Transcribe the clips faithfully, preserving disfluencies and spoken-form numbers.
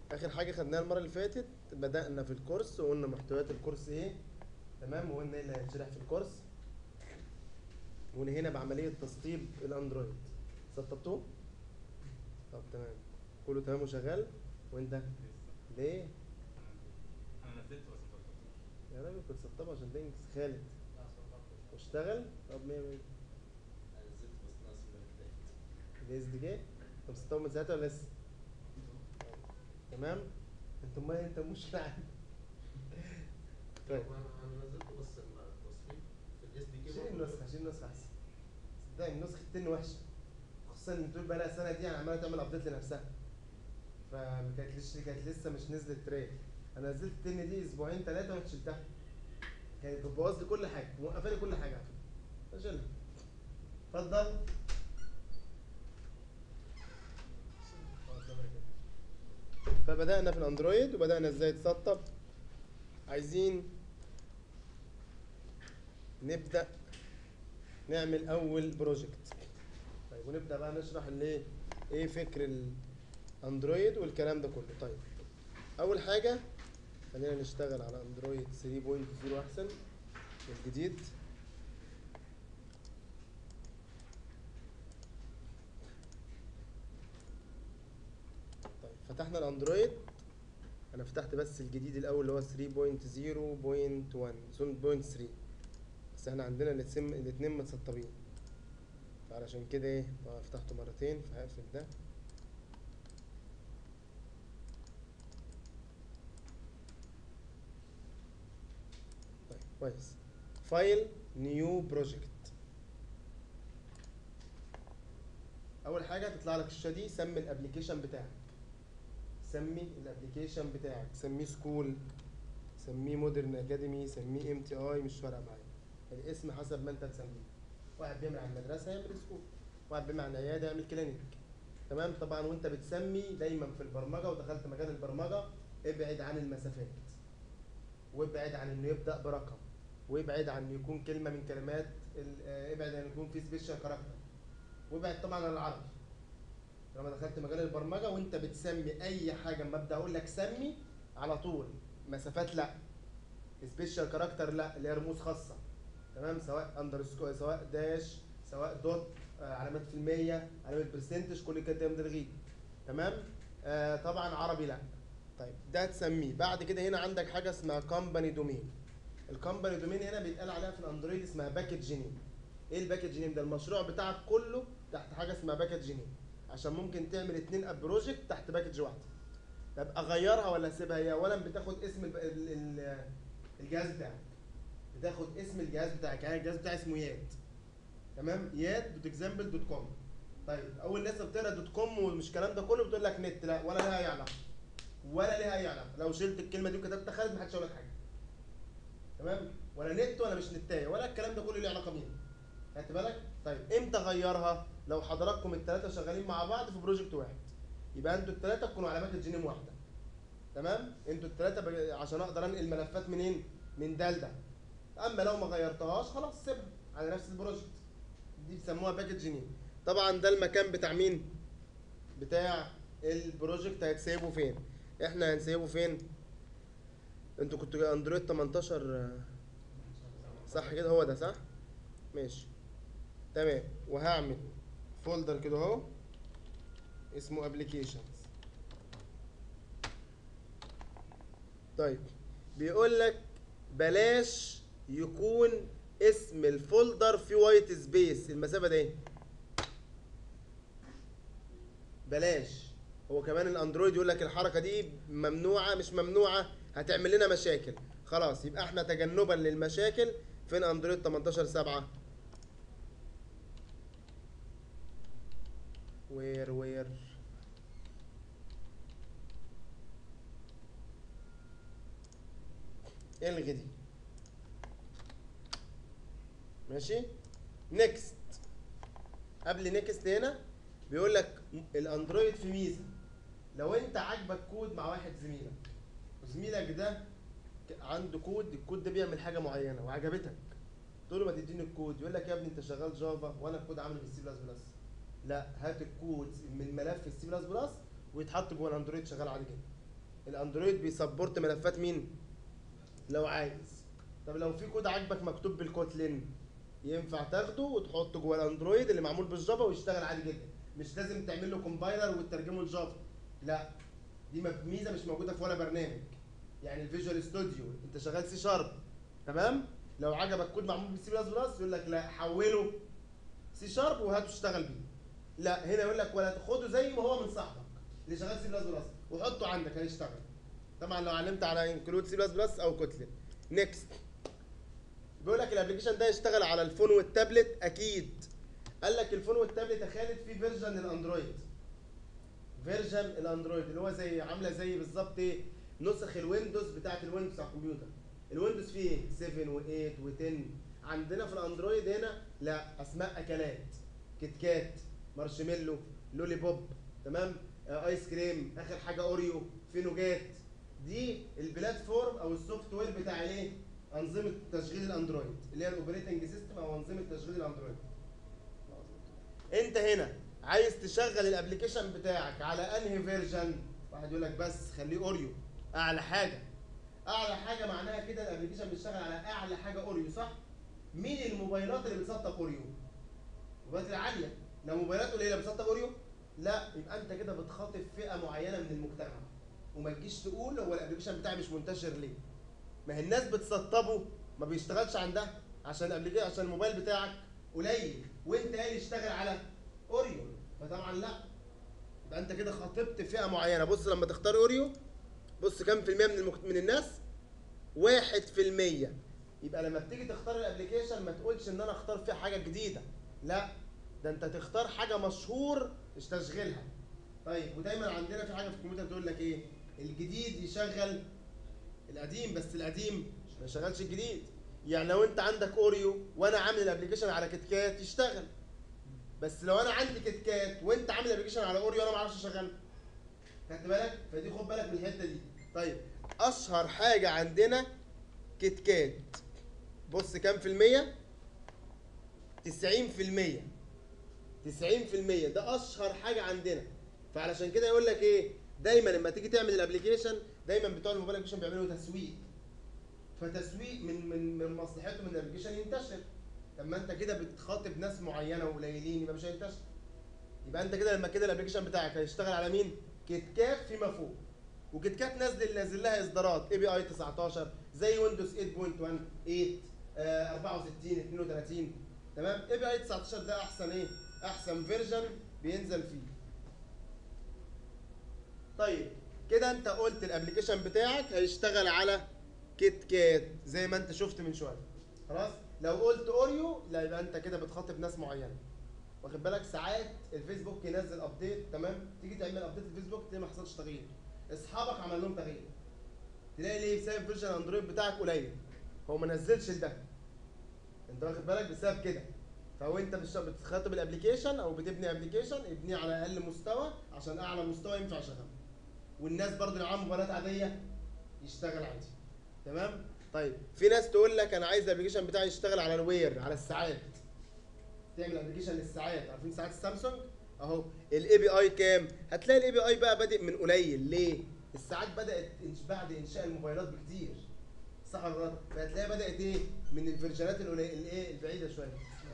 اخر حاجه خدناها المره اللي فاتت بدانا في الكورس وقلنا محتويات الكورس ايه. تمام، وقلنا ايه اللي هيتشرح في الكورس، ونهينا بعمليه تسطيب الاندرويد. سطبتوه؟ طب تمام، كله تمام وشغال. وانت ليه انا نزلته بس ما سطبتوش. يا راجل كنت سطبه عشان تنجز خالد واشتغل؟ طب مية مية. انا نزلت بس ناقص الملفات. الاس دي كي انت مسطبه من ساعتها ولا لسه؟ تمام. انت امال انت مش عارف. طيب انا نزلته بس التصميم في الاس دي كي. شيل النسخه، شيل النسخه احسن. صدقني نسخه التن وحشه، خصوصا ان تقول بقى لها سنه دي يعني عماله تعمل ابديت لنفسها، فكانت لسه كانت لسه مش نزلت تريل. انا نزلت التن دي اسبوعين ثلاثه وانت شلتها، كانت بتبوظ لي كل حاجه، موقفه لي كل حاجه. اشيلها. اتفضل. فبدانا في الاندرويد وبدانا ازاي تسطب. عايزين نبدا نعمل اول بروجكت. طيب ونبدا بقى نشرح الايه، ايه فكر الاندرويد والكلام ده كله. طيب اول حاجه خلينا نشتغل على اندرويد ثلاثة نقطة صفر احسن الجديد. طيب فتحنا الاندرويد، انا فتحت بس الجديد الاول اللي هو ثلاثة نقطة صفر نقطة واحد نقطة ثلاثة، بس احنا عندنا الاتنين الاتنين متسطبين، فعلشان كده ايه طبعا فتحته مرتين فهقفل ده. طيب كويس. فايل نيو بروجكت. اول حاجه تطلع لك الشاشه دي، سمي الابلكيشن بتاعك. سمي الابلكيشن بتاعك، سميه سكول، سميه مودرن اكاديمي، سميه ام تي اي، مش فارقه معايا الاسم حسب ما انت تسميه. واحد بيعمل عن المدرسه يعمل سكول، واحد بيعمل عن عياده يعمل كلينيك. تمام. طبعا وانت بتسمي دايما في البرمجه ودخلت مجال البرمجه ابعد عن المسافات، وابعد عن انه يبدا برقم، وابعد عن انه يكون كلمه من كلمات ابعد عن يكون في سبيشال كاركتر، وابعد طبعا عن العربي. لما دخلت مجال البرمجه وانت بتسمي اي حاجه اما ابدا اقول لك سمي على طول، مسافات لا، سبيشال كاركتر لا اللي هي رموز خاصه. تمام، سواء اندرسكور سواء داش سواء دوت، آه علامات في المية، علامات برسنتج، كل كده ده نلغيه. تمام. آه طبعا عربي لا. طيب ده تسميه. بعد كده هنا عندك حاجه اسمها كومباني دومين. الكومباني دومين هنا بيتقال عليها في الاندرويد اسمها باكج نيم. ايه الباكج نيم ده؟ المشروع بتاعك كله تحت حاجه اسمها باكج نيم، عشان ممكن تعمل اتنين اب بروجكت تحت باكج واحده. طب اغيرها ولا اسيبها؟ هي اولا بتاخد اسم ال ال الجهاز بتاعك، بتاخد اسم الجهاز بتاعك. يعني الجهاز بتاعي اسمه ياد، تمام، ياد دوت اكزامبل دوت كوم. طيب اول ناس بتقرا دوت كوم ومش الكلام ده كله بتقول لك نت، لا ولا لها اي علاقه، ولا لها اي علاقه. لو شلت الكلمه دي وكتبت خالد محدش هيقول لك حاجه. تمام، ولا نت ولا مش نتايه ولا الكلام ده كله ليه علاقه بيها. خدت بالك؟ طيب امتى غيرها؟ لو حضراتكم الثلاثه شغالين مع بعض في بروجكت واحد، يبقى انتوا الثلاثه تكونوا على باكج نيم واحده. تمام، انتوا الثلاثه ب... عشان اقدر انقل ملفات منين؟ من ده لده. اما لو ما غيرتهاش خلاص سيبها على نفس البروجكت، دي بيسموها باكج نيم. طبعا ده المكان بتاع مين؟ بتاع البروجكت. هيتسيبه فين؟ احنا هنسيبه فين؟ انتوا كنتوا اندرويد تمنتاشر صح كده؟ هو ده صح؟ ماشي تمام. وهعمل فولدر كده اهو اسمه ابلكيشنز. طيب بيقول لك بلاش يكون اسم الفولدر في وايت سبيس، المسافه دي بلاش. هو كمان الاندرويد يقول لك الحركه دي ممنوعه، مش ممنوعه هتعمل لنا مشاكل. خلاص يبقى احنا تجنبا للمشاكل فين اندرويد تمنتاشر سبعة؟ وير وير الغي دي. ماشي. نيكست. قبل نيكست هنا بيقول لك الاندرويد في ميزه، لو انت عاجبك كود مع واحد زميلك وزميلك ده عنده كود، الكود ده بيعمل حاجه معينه وعجبتك، تقول له ما تديني الكود، يقول لك يا ابني انت شغال جافا وانا الكود عامله بالسي بلس بلس. لا، هات الكود من ملف السي بلس بلس ويتحط جوه الاندرويد شغال عادي جدا. الاندرويد بيسبورت ملفات مين؟ لو عايز. طب لو في كود عاجبك مكتوب بالكوتلين ينفع تاخده وتحطه جوه الاندرويد اللي معمول بالجافا ويشتغل عادي جدا، مش لازم تعمل له كومبايلر وتترجمه لجافا. لا، دي ميزه مش موجوده في ولا برنامج. يعني الفيجوال ستوديو انت شغال سي شارب، تمام؟ لو عجبك كود معمول بالسي بلس بلس يقول لك لا حوله سي شارب وهاته اشتغل بيه. لا، هنا يقول لك ولا تاخده زي ما هو من صاحبك اللي شغال سي بلس بلس وحطه عندك هيشتغل. طبعا لو علمت على انكلود سي بلس بلس او كوتلين. نيكست، بيقول لك الابلكيشن ده يشتغل على الفون والتابلت اكيد. قال لك الفون والتابلت يا خالد في فيرجن الاندرويد. فيرجن الاندرويد اللي هو زي عامله زي بالظبط ايه؟ نسخ الويندوز بتاعت الويندوز على الكمبيوتر. الويندوز فيه ايه؟ سبعة و8 و10. عندنا في الاندرويد هنا لا، اسماء اكلات، كيت كات، مارشميلو، لولي بوب، تمام؟ آه ايس كريم، اخر حاجه اوريو، في نوجات. دي البلاتفورم او السوفت وير بتاع الايه؟ انظمه تشغيل الاندرويد اللي هي الاوبريتنج سيستم او انظمه تشغيل الاندرويد. انت هنا عايز تشغل الابلكيشن بتاعك على انهي فيرجن؟ واحد يقول لك بس خليه اوريو اعلى حاجه. اعلى حاجه معناها كده الابلكيشن بيشتغل على اعلى حاجه اوريو، صح؟ مين الموبايلات اللي بتسطب اوريو؟ الموبايلات العاليه. لو موبايلات قليله بتسطب اوريو؟ لا، يبقى انت كده بتخاطب فئه معينه من المجتمع. وما تجيش تقول هو الابلكيشن بتاعي مش منتشر ليه؟ ما هي الناس بتسطبه ما بيشتغلش عندها عشان الابلكيشن عشان الموبايل بتاعك قليل وانت قايل يشتغل على اوريو، فطبعا لا. يبقى انت كده خاطبت فئه معينه. بص لما تختار اوريو، بص كام في المية من المكت... من الناس؟ واحد في المية. يبقى لما بتيجي تختار الابلكيشن ما تقولش ان انا اختار فيها حاجه جديده، لا، ده انت تختار حاجه مشهور تشغلها. طيب، ودايما عندنا في حاجه في الكمبيوتر تقول لك ايه؟ الجديد يشغل القديم، بس القديم ما يشغلش الجديد. يعني لو انت عندك اوريو وانا عامل الابلكيشن على كيت كات يشتغل، بس لو انا عندي كيت كات وانت عامل الابلكيشن على اوريو انا ما اعرفش اشغله. خدت بالك؟ فدي خد بالك من الحته دي. طيب، اشهر حاجه عندنا كيت كات. بص كام في المية؟ تسعين في المية. تسعين في المية ده اشهر حاجه عندنا. فعلشان كده يقول لك ايه؟ دايما لما تيجي تعمل الابلكيشن دايما بتوع الموبايل ابلكيشن بيعملوا تسويق. فتسويق من من من مصلحته من الابلكيشن ينتشر. طب ما انت كده بتخاطب ناس معينه وقليلين يبقى مش هينتشر. يبقى انت كده لما كده الابلكيشن بتاعك هيشتغل على مين؟ كيت كات فيما فوق. وكيت كات نازل نازل لها اصدارات اي بي اي تسعتاشر زي ويندوز ثمانية نقطة واحد، ثمانية آه اربعة وستين اتنين وتلاتين، تمام؟ اي بي اي تسعتاشر ده احسن ايه؟ احسن فيرجن بينزل فيه. طيب كده انت قلت الابلكيشن بتاعك هيشتغل على كيت كات زي ما انت شفت من شويه. خلاص؟ لو قلت اوريو لا، يبقى انت كده بتخاطب ناس معينه. واخد بالك؟ ساعات الفيسبوك ينزل ابديت، تمام؟ تيجي تعمل ابديت الفيسبوك تلاقي ما حصلش تغيير. اصحابك عمل لهم تغيير. تلاقي ليه؟ بسبب فيرجن اندرويد بتاعك قليل. هو ما نزلش ده. انت واخد بالك؟ بسبب كده. فهو انت بتخاطب الابلكيشن او بتبني ابلكيشن ابنيه على اقل مستوى عشان اعلى مستوى ينفع يشغله. والناس برضه اللي معاهم موبايلات عاديه يشتغل عادي. تمام؟ طيب، في ناس تقول لك انا عايز الابلكيشن بتاعي يشتغل على الوير، على الساعات. تعمل ابلكيشن للساعات، عارفين ساعات السامسونج؟ اهو الاي بي اي كام؟ هتلاقي الاي بي اي بقى بادئ من قليل، ليه؟ الساعات بدات بعد انشاء الموبايلات بكتير. صح ولا غلط؟ فهتلاقيها بدات ايه؟ من الفيرجنات القليله الايه؟ البعيده شويه.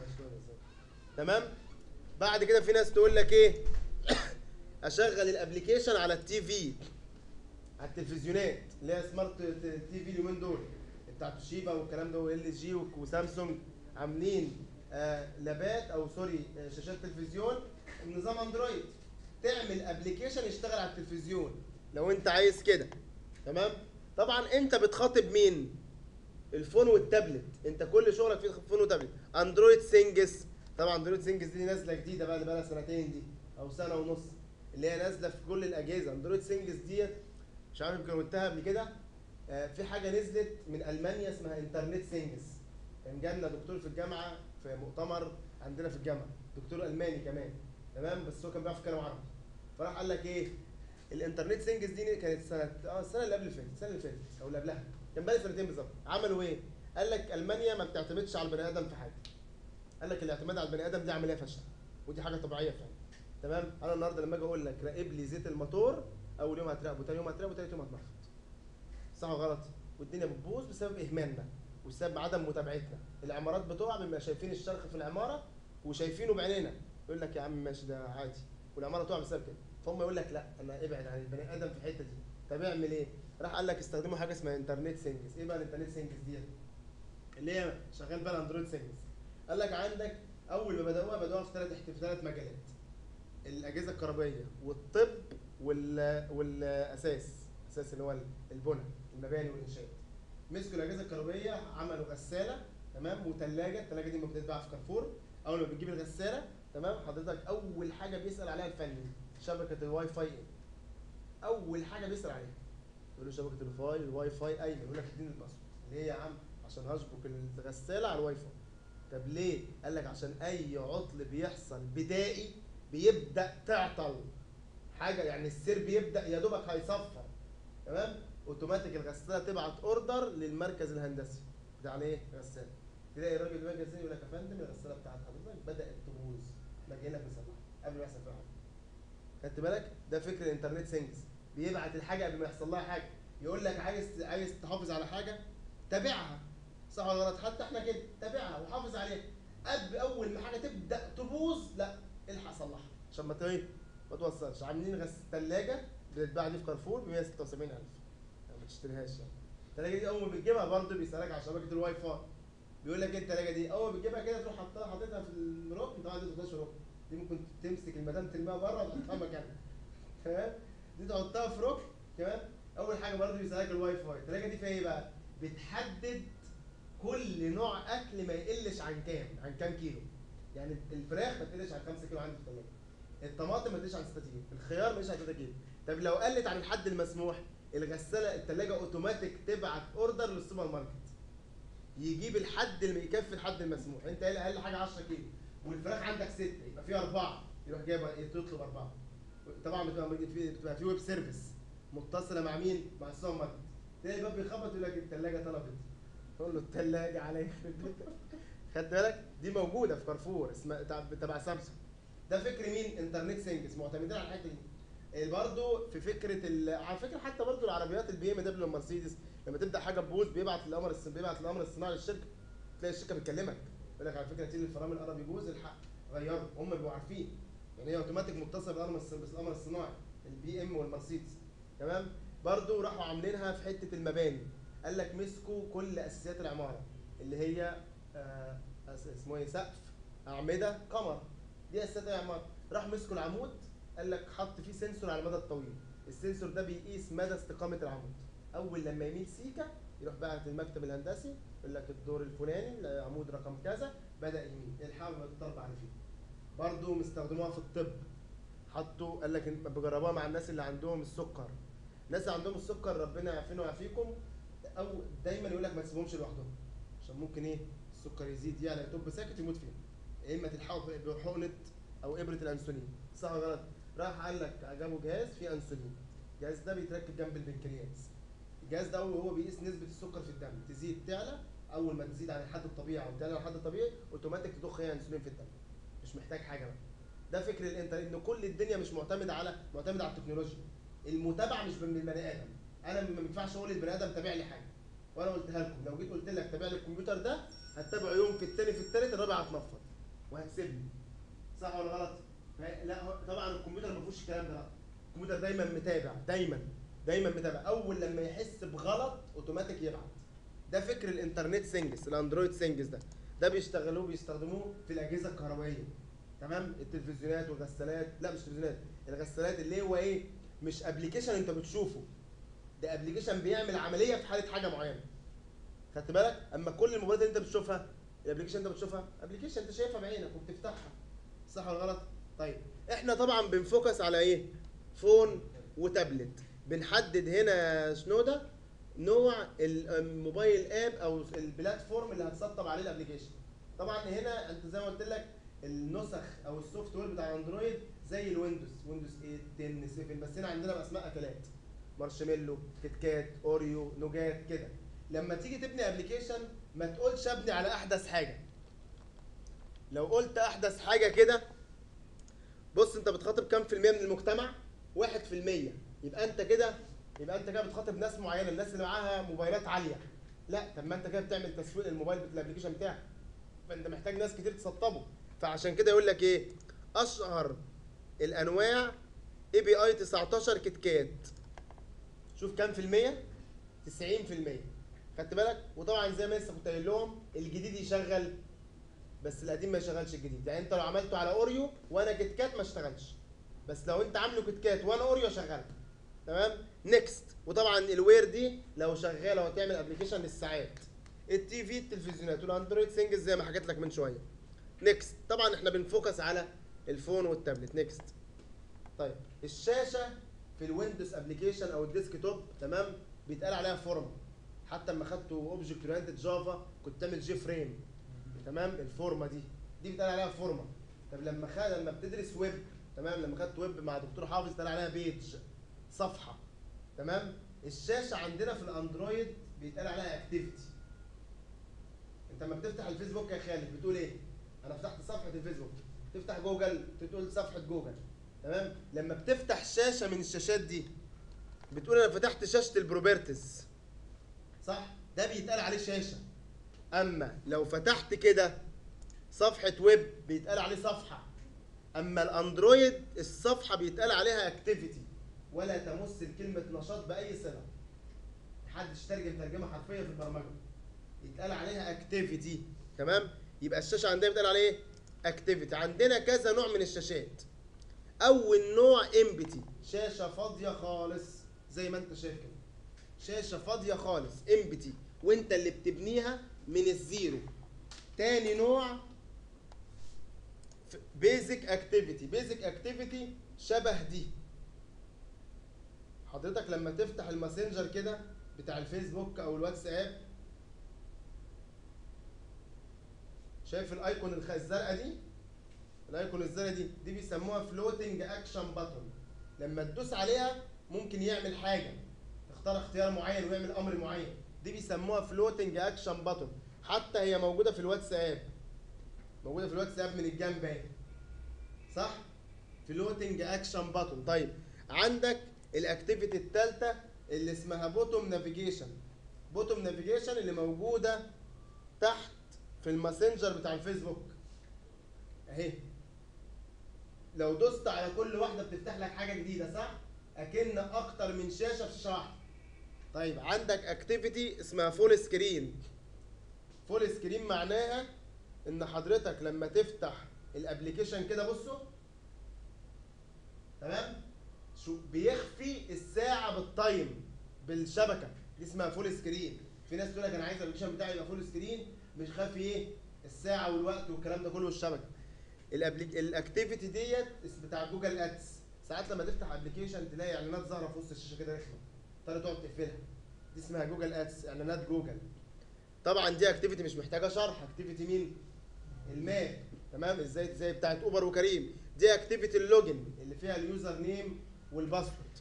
تمام؟ بعد كده في ناس تقول لك ايه؟ اشغل الابلكيشن على التي في، على التلفزيونات اللي هي سمارت تي في اليومين دول بتاعت توشيبا والكلام ده وال جي وسامسونج عاملين آه لابات او سوري آه شاشات تلفزيون بنظام اندرويد. تعمل ابلكيشن يشتغل على التلفزيون لو انت عايز كده. تمام؟ طبعا انت بتخاطب مين؟ الفون والتابلت. انت كل شغلك في فون وتابلت. اندرويد سينجز، طبعا اندرويد سينجز دي نازله جديده بقى، اللي بقى لها سنتين دي او سنه ونص، اللي هي نازله في كل الاجهزه. اندرويد سينجز ديت مش عارف يمكن قلتها قبل كده. آه في حاجه نزلت من المانيا اسمها انترنت سينجز. كان جالنا دكتور في الجامعه في مؤتمر عندنا في الجامعه، دكتور الماني كمان، تمام؟ بس هو كان بيعرف يتكلم عربي. فراح قال لك ايه؟ الانترنت سينجز دي كانت سنه اه السنه اللي قبل اللي فاتت، السنه اللي فاتت او اللي قبلها، كان بقى سنتين بالظبط. عملوا ايه؟ قال لك المانيا ما بتعتمدش على البني ادم في حاجه. قال لك الاعتماد على البني ادم دي عمليه فاشله، ودي حاجه طبيعيه فعلا. تمام؟ انا النهارده لما اجي اقول لك راقب لي زيت الموتور اول يوم هتراقبه، تاني يوم هتراقبه، تالت يوم هتنفض. صح ولا غلط؟ والدنيا بتبوظ بسبب اهمالنا وبسبب عدم متابعتنا. العمارات بتقع بنبقى شايفين الشرخ في العماره وشايفينه بعينينا، يقول لك يا عم ماشي ده عادي، والعماره تقع بسبب كده. فهم يقول لك لا انا ابعد عن البني ادم في الحته دي. طب اعمل ايه؟ راح قال لك استخدموا حاجه اسمها انترنت سينجز. ايه بقى الانترنت سينجز دي؟ اللي هي شغال بقى الاندرويد سينجز. قال لك عندك اول ما بداوها بداوها في ثلاث في ثلاث مجالات: الاجهزه الكهربائيه والطب وال والاساس، اساس اللي هو البنى المباني والانشاءات. مسكوا الاجهزه الكهربائيه عملوا غساله، تمام، وثلاجه. الثلاجه دي ما بتتباع في كارفور. اول ما بتجيب الغساله، تمام، حضرتك اول حاجه بيسال عليها الفني شبكه الواي فاي ايه. اول حاجه بيسال عليها يقول له شبكه الواي الواي فاي ايمن، يقول لك اديني الباسورد. ليه يا عم؟ عشان هشبك الغساله على الواي فاي. طب ليه؟ قال لك عشان اي عطل بيحصل بدائي بيبدا تعطل حاجه، يعني السير بيبدا يا دوبك هيصفر، تمام، اوتوماتيك الغساله تبعت اوردر للمركز الهندسي بتاع ايه؟ غساله. تلاقي الراجل المركز يقول لك يا فندم الغساله بتاعت حضرتك بدات تبوظ، احنا جايين لك نصلحها قبل ما يحصل فيها حاجه. خدت بالك؟ ده فكر الانترنت سينجز، بيبعت الحاجه قبل ما يحصل لها حاجه. يقول لك عايز عايز تحافظ على حاجه تابعها، صح ولا غلط؟ حتى احنا كده تابعها وحافظ عليها. قبل اول ما حاجه تبدا تبوظ لا الحق صلحها عشان ما ايه؟ ما توصلش. عاملين غس ثلاجه بتتباع دي في كارفور ب مية وستة وسبعين ألف، يعني ما تشتريهاش. يعني الثلاجه دي اول ما بتجيبها برضه بيسالك على شبكه الواي فاي. بيقول لك ايه الثلاجه دي؟ اول ما بتجيبها كده تروح حاطها حاططها في الركن. طبعا دي ما تحطهاش في الركن، دي ممكن تمسك المدام ترميها بره وتحطها مكانها، تمام؟ دي تحطها في ركن، تمام؟ اول حاجه برضه بيسالك الواي فاي. الثلاجه دي فيها ايه بقى؟ بتحدد كل نوع اكل ما يقلش عن كام، عن كام كيلو. يعني الفراخ ما تقلش عن خمسة كيلو عندي في الثلاجه، الطماطم ما تقلش عن ستة كيلو، الخيار ما يقلش عن ثلاثة كيلو. طب لو قلت عن الحد المسموح، الغساله الثلاجه اوتوماتيك تبعت اوردر للسوبر ماركت يجيب الحد اللي يكفي الحد المسموح. انت قايل اقل حاجه عشرة كيلو والفراخ عندك ستة، يبقى فيها اربعه، يروح جايب تطلب اربعه. طبعا بتبقى بتبقى في ويب سيرفيس متصله مع مين؟ مع السوبر ماركت. تلاقي الباب بيخبط يقول لك الثلاجه طلبت، تقول له الثلاجه عليا يخرب بيتك. خدت بالك؟ دي موجوده في كارفور اسمها تبع سامسونج. ده فكر مين؟ انترنت سينجز، معتمدين على الحته دي. برضه في فكره ال... على فكره حتى برضه العربيات البي ام دبليو والمرسيدس لما تبدا حاجه تبوظ بيبعت الامر الس... بيبعت الامر الصناعي للشركه. تلاقي الشركه بتكلمك يقول لك على فكره تيل الفرامل قرب يبوظ الحق غيره، هم بيبقوا عارفين. يعني هي اوتوماتيك متصله بالامر الس... بالامر الصناعي البي ام والمرسيدس، تمام؟ برضه راحوا عاملينها في حته المباني. قال لك مسكوا كل اساسيات العماره اللي هي آه اسمه ايه؟ سقف، اعمده، قمر، دي اساسيات العماره. راح مسكوا العمود، قال لك حط فيه سنسور على المدى الطويل. السنسور ده بيقيس مدى استقامه العمود. اول لما يميل سيكه يروح باعت المكتب الهندسي يقول لك الدور الفلاني العمود رقم كذا بدا يميل، الحاول ما تضرب على فيه. برضه مستخدموها في الطب، حطوا قال لك بجربوها مع الناس اللي عندهم السكر. الناس اللي عندهم السكر ربنا يعافينا ويعافيكم، او دايما يقول لك ما تسيبهمش لوحدهم عشان ممكن ايه؟ السكر يزيد يعني يطب ساكت يموت فيهم. يا اما تلحقوا بحقنه او ابره الانسولين، صح ولا غلط؟ راح قال لك جابوا جهاز فيه انسولين، الجهاز ده بيتركب جنب البنكرياس. الجهاز ده هو بيقيس نسبه السكر في الدم، تزيد تعلى، اول ما تزيد عن الحد الطبيعي او تعلى عن الحد الطبيعي اوتوماتيك تضخ هي انسولين في الدم، مش محتاج حاجه بقى. ده فكر الانترنت، ان كل الدنيا مش معتمده على معتمده على التكنولوجيا. المتابعه مش من البني ادم. انا ما ينفعش اقول للبني ادم تابع لي حاجه وانا قلتها لكم. لو جيت قلت لك تابع لي الكمبيوتر ده هتتابعه يوم في الثاني في الثالث الرابع هتنفض وهتسيبني، صح ولا غلط؟ لا طبعا الكمبيوتر ما فيهوش الكلام ده. الكمبيوتر دايما متابع، دايما دايما متابع. اول لما يحس بغلط اوتوماتيك يبعت. ده فكر الانترنت سينجز، الاندرويد سينجز ده ده بيشتغلوه بيستخدموه في الاجهزه الكهربائيه، تمام؟ التلفزيونات والغسالات، لا مش تلفزيونات، الغسالات اللي هو ايه؟ مش ابلكيشن انت بتشوفه، ده ابلكيشن بيعمل عمليه في حاله حاجه معينه. خدت بالك؟ اما كل الموبايلات اللي انت بتشوفها الابلكيشن انت بتشوفها ابلكيشن انت شايفها بعينك وبتفتحها، صح ولا غلط؟ طيب احنا طبعا بنفوكس على ايه؟ فون وتابلت. بنحدد هنا شنو ده؟ نوع الموبايل اب او البلاتفورم اللي هتسطب عليه الابلكيشن. طبعا هنا انت زي ما قلت لك النسخ او السوفت وير بتاع اندرويد زي الويندوز، ويندوز ثمانية، عشرة، سبعة، بس هنا عندنا باسماء اكلات: مارشميلو، كيت كات، اوريو، نوجات كده. لما تيجي تبني ابلكيشن ما تقولش ابني على احدث حاجه. لو قلت احدث حاجه كده، بص انت بتخاطب كام في المية من المجتمع؟ واحد في المية. يبقى انت كده يبقى انت كده بتخاطب ناس معينه، الناس اللي معاها موبايلات عاليه. لا، طب ما انت كده بتعمل تسويق للموبايل الابلكيشن بتاعك، فانت محتاج ناس كتير تسطبه. فعشان كده يقول لك ايه؟ اشهر الانواع اي بي اي تسعتاشر كيت كات. شوف كام في المية؟ تسعين في المية. خدت بالك؟ وطبعا زي ما لسه كنت قايل لهم الجديد يشغل بس القديم ما يشغلش الجديد. يعني انت لو عملته على اوريو وانا كيت كات ما اشتغلش، بس لو انت عامله كيت كات وانا اوريو شغال. تمام؟ نيكست. وطبعا الوير دي لو شغاله وتعمل ابلكيشن للساعات، التي في، التلفزيونات، والاندرويد سنجل زي ما حكيت لك من شويه. نيكست. طبعا احنا بنفوكس على الفون والتابلت. نيكست. طيب الشاشه في الويندوز ابلكيشن او الديسك توب، تمام، بيتقال عليها فورمه. حتى لما خدته اوبجكت اورينتد جافا كنت تعمل جي فريم، تمام، الفورمه دي دي بيتقال عليها فورمه. طب لما خد لما بتدرس ويب، تمام، لما خدت ويب مع دكتور حافظ بيتقال عليها بيج، صفحه. تمام. الشاشه عندنا في الاندرويد بيتقال عليها اكتيفيتي. انت لما بتفتح الفيسبوك يا خالد بتقول ايه؟ انا فتحت صفحه الفيسبوك. تفتح جوجل تقول صفحه جوجل. تمام. لما بتفتح شاشه من الشاشات دي بتقول انا فتحت شاشه البروبرتيز، صح؟ ده بيتقال عليه شاشه. اما لو فتحت كده صفحه ويب بيتقال عليه صفحه. اما الاندرويد الصفحه بيتقال عليها اكتيفيتي، ولا تمس كلمه نشاط باي صله. محدش ترجم ترجمه حرفيه في البرمجه، يتقال عليها اكتيفيتي. تمام. يبقى الشاشه عندنا بيتقال عليه ايه؟ اكتيفيتي. عندنا كذا نوع من الشاشات. اول نوع امبتي، شاشه فاضيه خالص زي ما انت شايف كده، شاشه فاضيه خالص امبتي وانت اللي بتبنيها من الزيرو. تاني نوع بيزك اكتيفيتي. بيزك اكتيفيتي شبه دي. حضرتك لما تفتح الماسنجر كده بتاع الفيسبوك او الواتساب، شايف الايكون الزرقاء دي؟ الايكون الزرقاء دي دي بيسموها فلوتنج اكشن باتون. لما تدوس عليها ممكن يعمل حاجه، تختار اختيار معين ويعمل امر معين، دي بيسموها فلوتنج اكشن باتون. حتى هي موجوده في الواتساب، موجوده في الواتساب من الجنب اهي، صح؟ فلوتنج اكشن باتون. طيب عندك الاكتيفيتي الثالثه اللي اسمها بوتوم نافيجيشن. بوتوم نافيجيشن اللي موجوده تحت في الماسنجر بتاع الفيسبوك اهي. لو دوست على كل واحده بتفتح لك حاجه جديده، صح؟ اكن اكتر من شاشه في شاشه واحده. طيب عندك اكتيفيتي اسمها فول سكرين. فول سكرين معناها ان حضرتك لما تفتح الابلكيشن كده، بصوا، تمام، شو بيخفي الساعه بالتايم بالشبكه، دي اسمها فول سكرين. في ناس تقول لك انا عايز الابلكيشن بتاعي يبقى فول سكرين مش خافي ايه الساعه والوقت والكلام ده كله والشبكه. الاكتيفيتي ديت بتاع جوجل ادس. ساعات لما تفتح ابلكيشن تلاقي اعلانات ظاهره في وسط الشاشه كده رخمه، تضطر تقعد تقفلها، دي اسمها جوجل ادس، اعلانات جوجل. طبعا دي اكتيفيتي مش محتاجه شرح. اكتيفيتي مين؟ الماب. تمام. ازاي زي بتاعت اوبر وكريم. دي اكتيفيتي اللوجن اللي فيها اليوزر نيم والباسورد.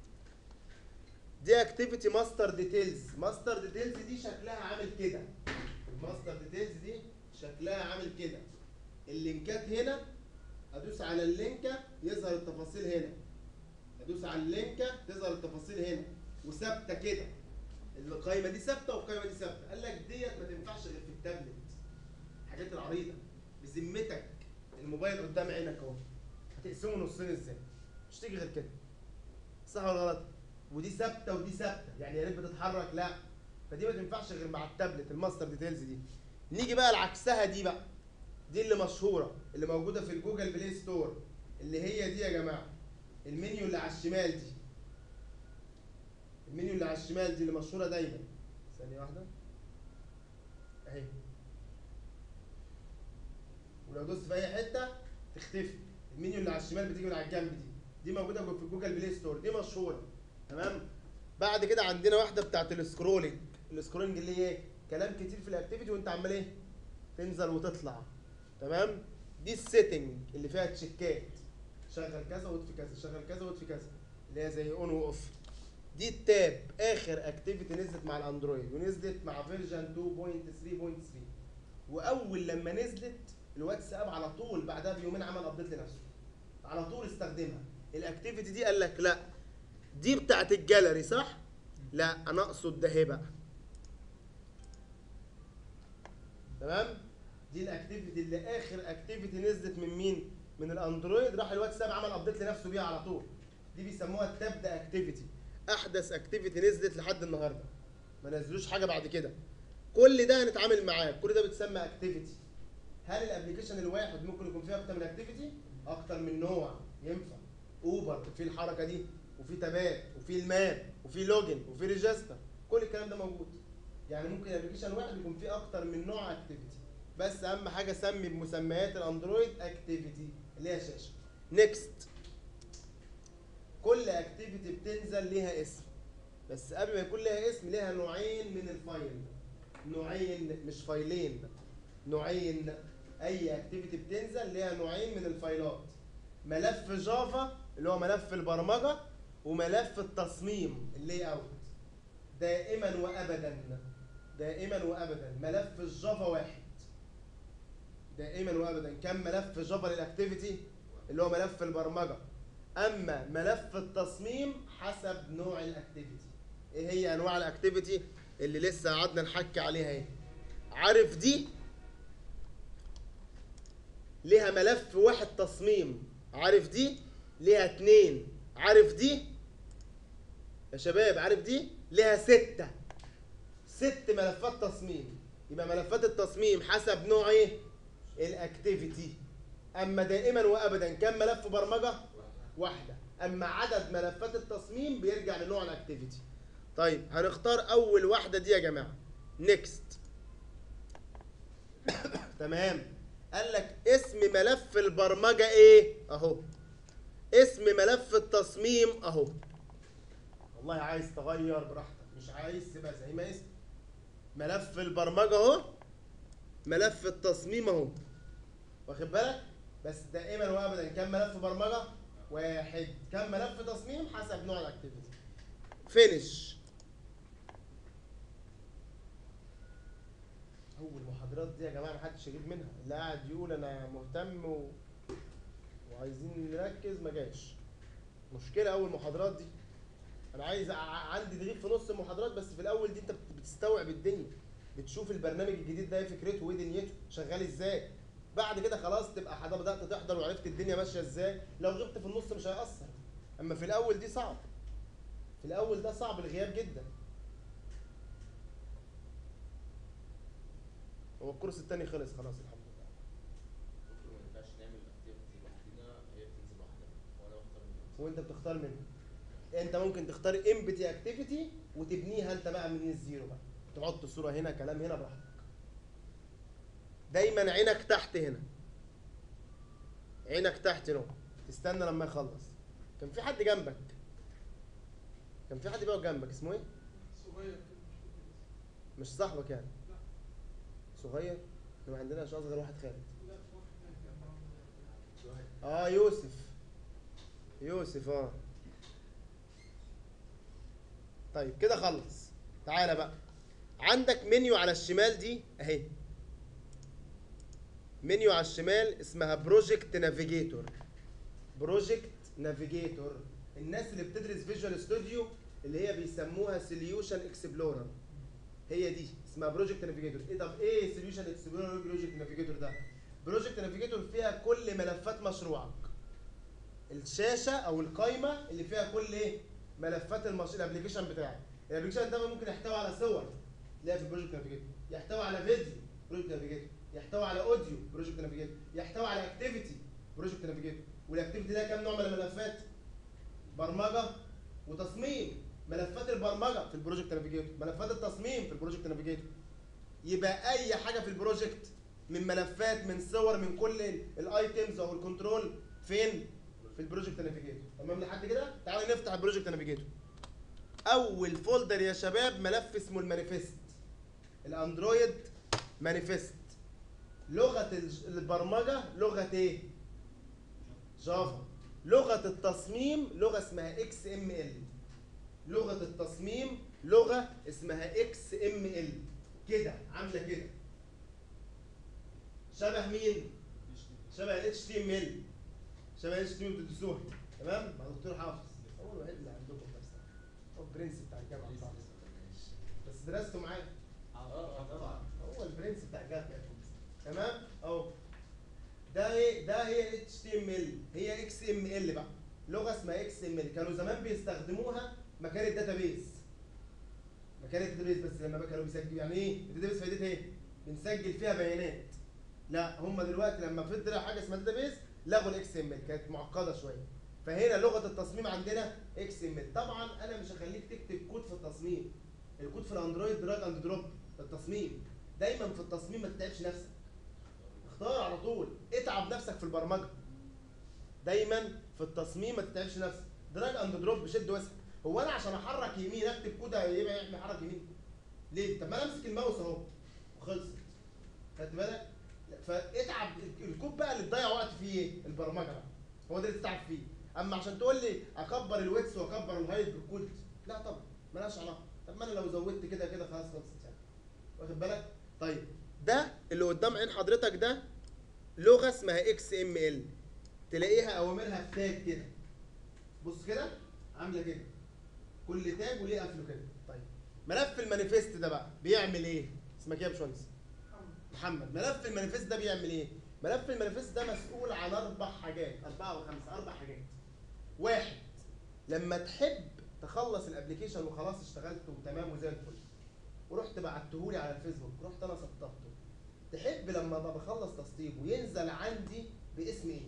دي اكتيفيتي ماستر ديتيلز. ماستر ديتيلز دي شكلها عامل كده. الماستر ديتيلز دي شكلها عامل كده. اللينكات هنا، ادوس على اللينكه يظهر التفاصيل هنا، ادوس على اللينكه تظهر التفاصيل هنا، وثابته كده. القايمه دي ثابته والقايمه دي ثابته. قال لك ديت ما تنفعش غير في التابلت، الحاجات العريضه. بذمتك الموبايل قدام عينك اهو، هتقسمه نصين ازاي؟ مش تيجي غير كده، صح ولا غلط؟ ودي ثابته ودي ثابته، يعني يا ريت بتتحرك، لا. فدي ما تنفعش غير مع التابلت الماستر ديتيلز دي. نيجي بقى لعكسها دي بقى، دي اللي مشهوره اللي موجوده في الجوجل بلاي ستور، اللي هي دي يا جماعه، المنيو اللي على الشمال دي. المنيو اللي على الشمال دي اللي مشهوره دايما. ثانيه واحده اهي، ولو دوست في اي حته تختفي. المنيو اللي على الشمال بتيجي من على الجنب دي، دي موجوده في جوجل بلاي ستور، دي مشهوره. تمام. بعد كده عندنا واحده بتاعت السكرولنج. السكرولنج اللي هي ايه؟ كلام كتير في الاكتيفيتي وانت عمال ايه؟ تنزل وتطلع. تمام. دي السيتنج اللي فيها تشيكات، شغل كذا واطفي كذا، شغل كذا واطفي كذا، اللي هي زي اون واوف. دي التاب، اخر اكتيفيتي نزلت مع الاندرويد، ونزلت مع فيرجن اتنين نقطة تلاتة نقطة تلاتة. واول لما نزلت الواتساب على طول بعدها بيومين عمل ابديت لنفسه، على طول استخدمها. الاكتيفيتي دي قال لك لا، دي بتاعت الجاليري صح؟ لا انا اقصد ده اهي بقى. تمام؟ دي الاكتيفيتي اللي اخر اكتيفيتي نزلت من مين؟ من الاندرويد، راح الواتساب عمل ابديت لنفسه بيها على طول. دي بيسموها التاب ده اكتيفيتي، احدث اكتيفيتي نزلت لحد النهارده. ما نزلوش حاجه بعد كده. كل ده هنتعامل معاه، كل ده بيتسمى اكتيفيتي. هل الابلكيشن الواحد ممكن يكون فيه اكتر من اكتيفيتي؟ اكتر من نوع ينفع. اوبر في الحركه دي، وفي تابات، وفي الماب، وفي لوجن، وفي ريجستر، كل الكلام ده موجود. يعني ممكن الابلكيشن واحد يكون فيه اكتر من نوع اكتيفيتي، بس اهم حاجه سمي بمسميات الاندرويد اكتيفيتي اللي هي شاشه. نيكست. كل اكتيفيتي بتنزل ليها اسم، بس قبل ما يكون ليها اسم ليها نوعين من الفايل. نوعين مش فايلين، نوعين. اي اكتيفيتي بتنزل ليها نوعين من الفايلات، ملف جافا اللي هو ملف البرمجه، وملف التصميم اللي اوت. دائما وابدا دائما وابدا ملف الجافا واحد. دائما وابدا كم ملف جافا للاكتيفيتي؟ اللي هو ملف البرمجه. اما ملف التصميم حسب نوع الاكتيفيتي. ايه هي انواع الاكتيفيتي اللي لسه قعدنا نحكي عليها ايه؟ عارف دي ليها ملف واحد تصميم، عارف دي ليها اتنين، عارف دي يا شباب، عارف دي ليها ستة. ست ملفات تصميم. يبقى ملفات التصميم حسب نوع ايه؟ الاكتيفيتي. اما دائما وابدا كم ملف برمجه؟ واحده. اما عدد ملفات التصميم بيرجع لنوع الاكتيفيتي. طيب هنختار اول واحده دي يا جماعه. نيكست. تمام. قال لك اسم ملف البرمجه ايه؟ اهو. اسم ملف التصميم اهو. والله عايز تغير براحتك، مش عايز تبقى زي ما اسم. ملف البرمجه اهو، ملف التصميم اهو. واخد بالك؟ بس دائما وابدا كم ملف برمجه؟ واحد. كم ملف تصميم؟ حسب نوع الاكتيفيتي. فينيش. اول محاضرات دي يا جماعه محدش يجيب منها، اللي قاعد يقول انا مهتم و... وعايزين نركز ما جاش. مشكله اول محاضرات دي. انا عايز ع- عندي تغيب في نص المحاضرات، بس في الاول دي انت بت- بتستوعب الدنيا، بتشوف البرنامج الجديد ده ايه فكرته وايه دنيته شغال ازاي. بعد كده خلاص تبقى حضرتك بدات تحضر وعرفت الدنيا ماشيه ازاي. لو غبت في النص مش هيأثر، اما في الاول دي صعب. في الاول ده صعب الغياب جدا. هو الكورس التاني خلص خلاص الحمد لله. دكتور ما ينفعش نعمل اكتيفيتي لوحدنا، هي بتنزل لوحدها وانا بختار منها. وانت بتختار منها. انت ممكن تختار امبتي اكتيفيتي وتبنيها انت بقى من الزيرو بقى، تحط صوره هنا كلام هنا براحتك. دايما عينك تحت هنا، عينك تحت هنا، تستنى لما يخلص. كان في حد جنبك، كان في حد بيقعد جنبك اسمه ايه؟ صغير. مش صاحبك يعني؟ صغير؟ احنا ما عندناش اصغر واحد خالد. لا واحد تاني كان معاهم. اه يوسف. يوسف اه. طيب كده خلص. تعالى بقى، عندك منيو على الشمال دي اهي. منيو على الشمال اسمها بروجكت نافيجيتور. بروجكت نافيجيتور. الناس اللي بتدرس فيجوال ستوديو اللي هي بيسموها سوليوشن اكسبلورر، هي دي اسمها بروجكت نافيجيتور. ايه طب ايه سوليوشن اكسبلورر بروجكت نافيجيتور ده؟ بروجكت نافيجيتور فيها كل ملفات مشروعك. الشاشه او القايمه اللي فيها كل ايه؟ ملفات المش... الابلكيشن بتاعك. الابلكيشن ده ممكن يحتوي على صور اللي هي في البروجكت نافيجيتور، يحتوي على فيديو بروجكت نافيجيتور، يحتوي على اوديو بروجكت نافيجيتور، يحتوي على اكتيفيتي بروجكت نافيجيتور. والاكتيفيتي ده كام نوع من الملفات؟ برمجه وتصميم. ملفات البرمجه في البروجكت نافيجيتور، ملفات التصميم في البروجكت نافيجيتور. يبقى اي حاجه في البروجكت من ملفات من صور من كل الايتمز او الكنترول فين؟ في البروجكت نافيجيتور. تمام لحد كده؟ تعالوا نفتح البروجكت نافيجيتور. اول فولدر يا شباب ملف اسمه المانيفست. الاندرويد مانيفست. لغه الج- البرمجه لغه ايه؟ جافا. لغه التصميم لغه اسمها اكس ام ال. لغه التصميم لغه اسمها اكس ام ال. كده عامله كده. شبه مين؟ شبه ال اتش تي ام ال. شبه ال اتش تي ام ال بتدرسوها. تمام؟ مع دكتور حافظ. اول واحد اللي عندكم بس. هو البرنس بتاع الجامعه بتاعنا، بس درسته معايا. اه اه طبعا. هو البرنس بتاع الجامعه بتاعتكم. تمام اهو. ده ايه؟ ده هي اتش تي ام ال، هي اكس ام ال بقى، لغه اسمها اكس ام ال، كانوا زمان بيستخدموها مكان الداتابيز. مكان الداتابيز، بس لما بقى كانوا بيسجلوا، يعني ايه الداتابيز فايدتها ايه؟ بنسجل فيها بيانات. لا هم دلوقتي لما فضل حاجه اسمها داتابيز لغوا الاكس ام ال، كانت معقده شويه. فهنا لغه التصميم عندنا اكس ام ال. طبعا انا مش هخليك تكتب كود في التصميم. الكود في الاندرويد دراج اند دروب. التصميم دايما في التصميم ما تتعبش نفسك، اختار على طول، اتعب نفسك في البرمجه. دايما في التصميم ما تتعبش نفسك، دراج اند دروب بشد واسع. هو انا عشان احرك يمين اكتب كود يبقى يحمي حرك يمين؟ ليه؟ طب ما انا امسك الماوس اهو وخلصت. خدت بالك؟ فاتعب. الكود بقى اللي تضيع وقت فيه ايه؟ البرمجه بقى، هو ده اللي تتعب فيه. اما عشان تقول لي اكبر الويتس واكبر الهايت بالكود، لا طبعا مالهاش علاقه. طب ما انا لو زودت كده كده خلاص خلصت يعني. واخد بالك؟ طيب ده اللي قدام عين حضرتك ده لغه اسمها اكس ام ال، تلاقيها اوامرها في تاج كده. بص كده عامله كده، كل تاج وليه قفله كده. طيب ملف المانيفست ده بقى بيعمل ايه؟ اسمك ايه يا باشمهندس؟ محمد. ملف المانيفست ده بيعمل ايه؟ ملف المانيفست ده مسؤول عن اربع حاجات، اربعه وخمسه، اربع حاجات. واحد، لما تحب تخلص الابلكيشن وخلاص اشتغلت وتمام وزي الفل، ورحت بعتهولي على الفيسبوك، رحت انا سطبته، تحب لما بخلص تسطيبه ينزل عندي باسم ايه؟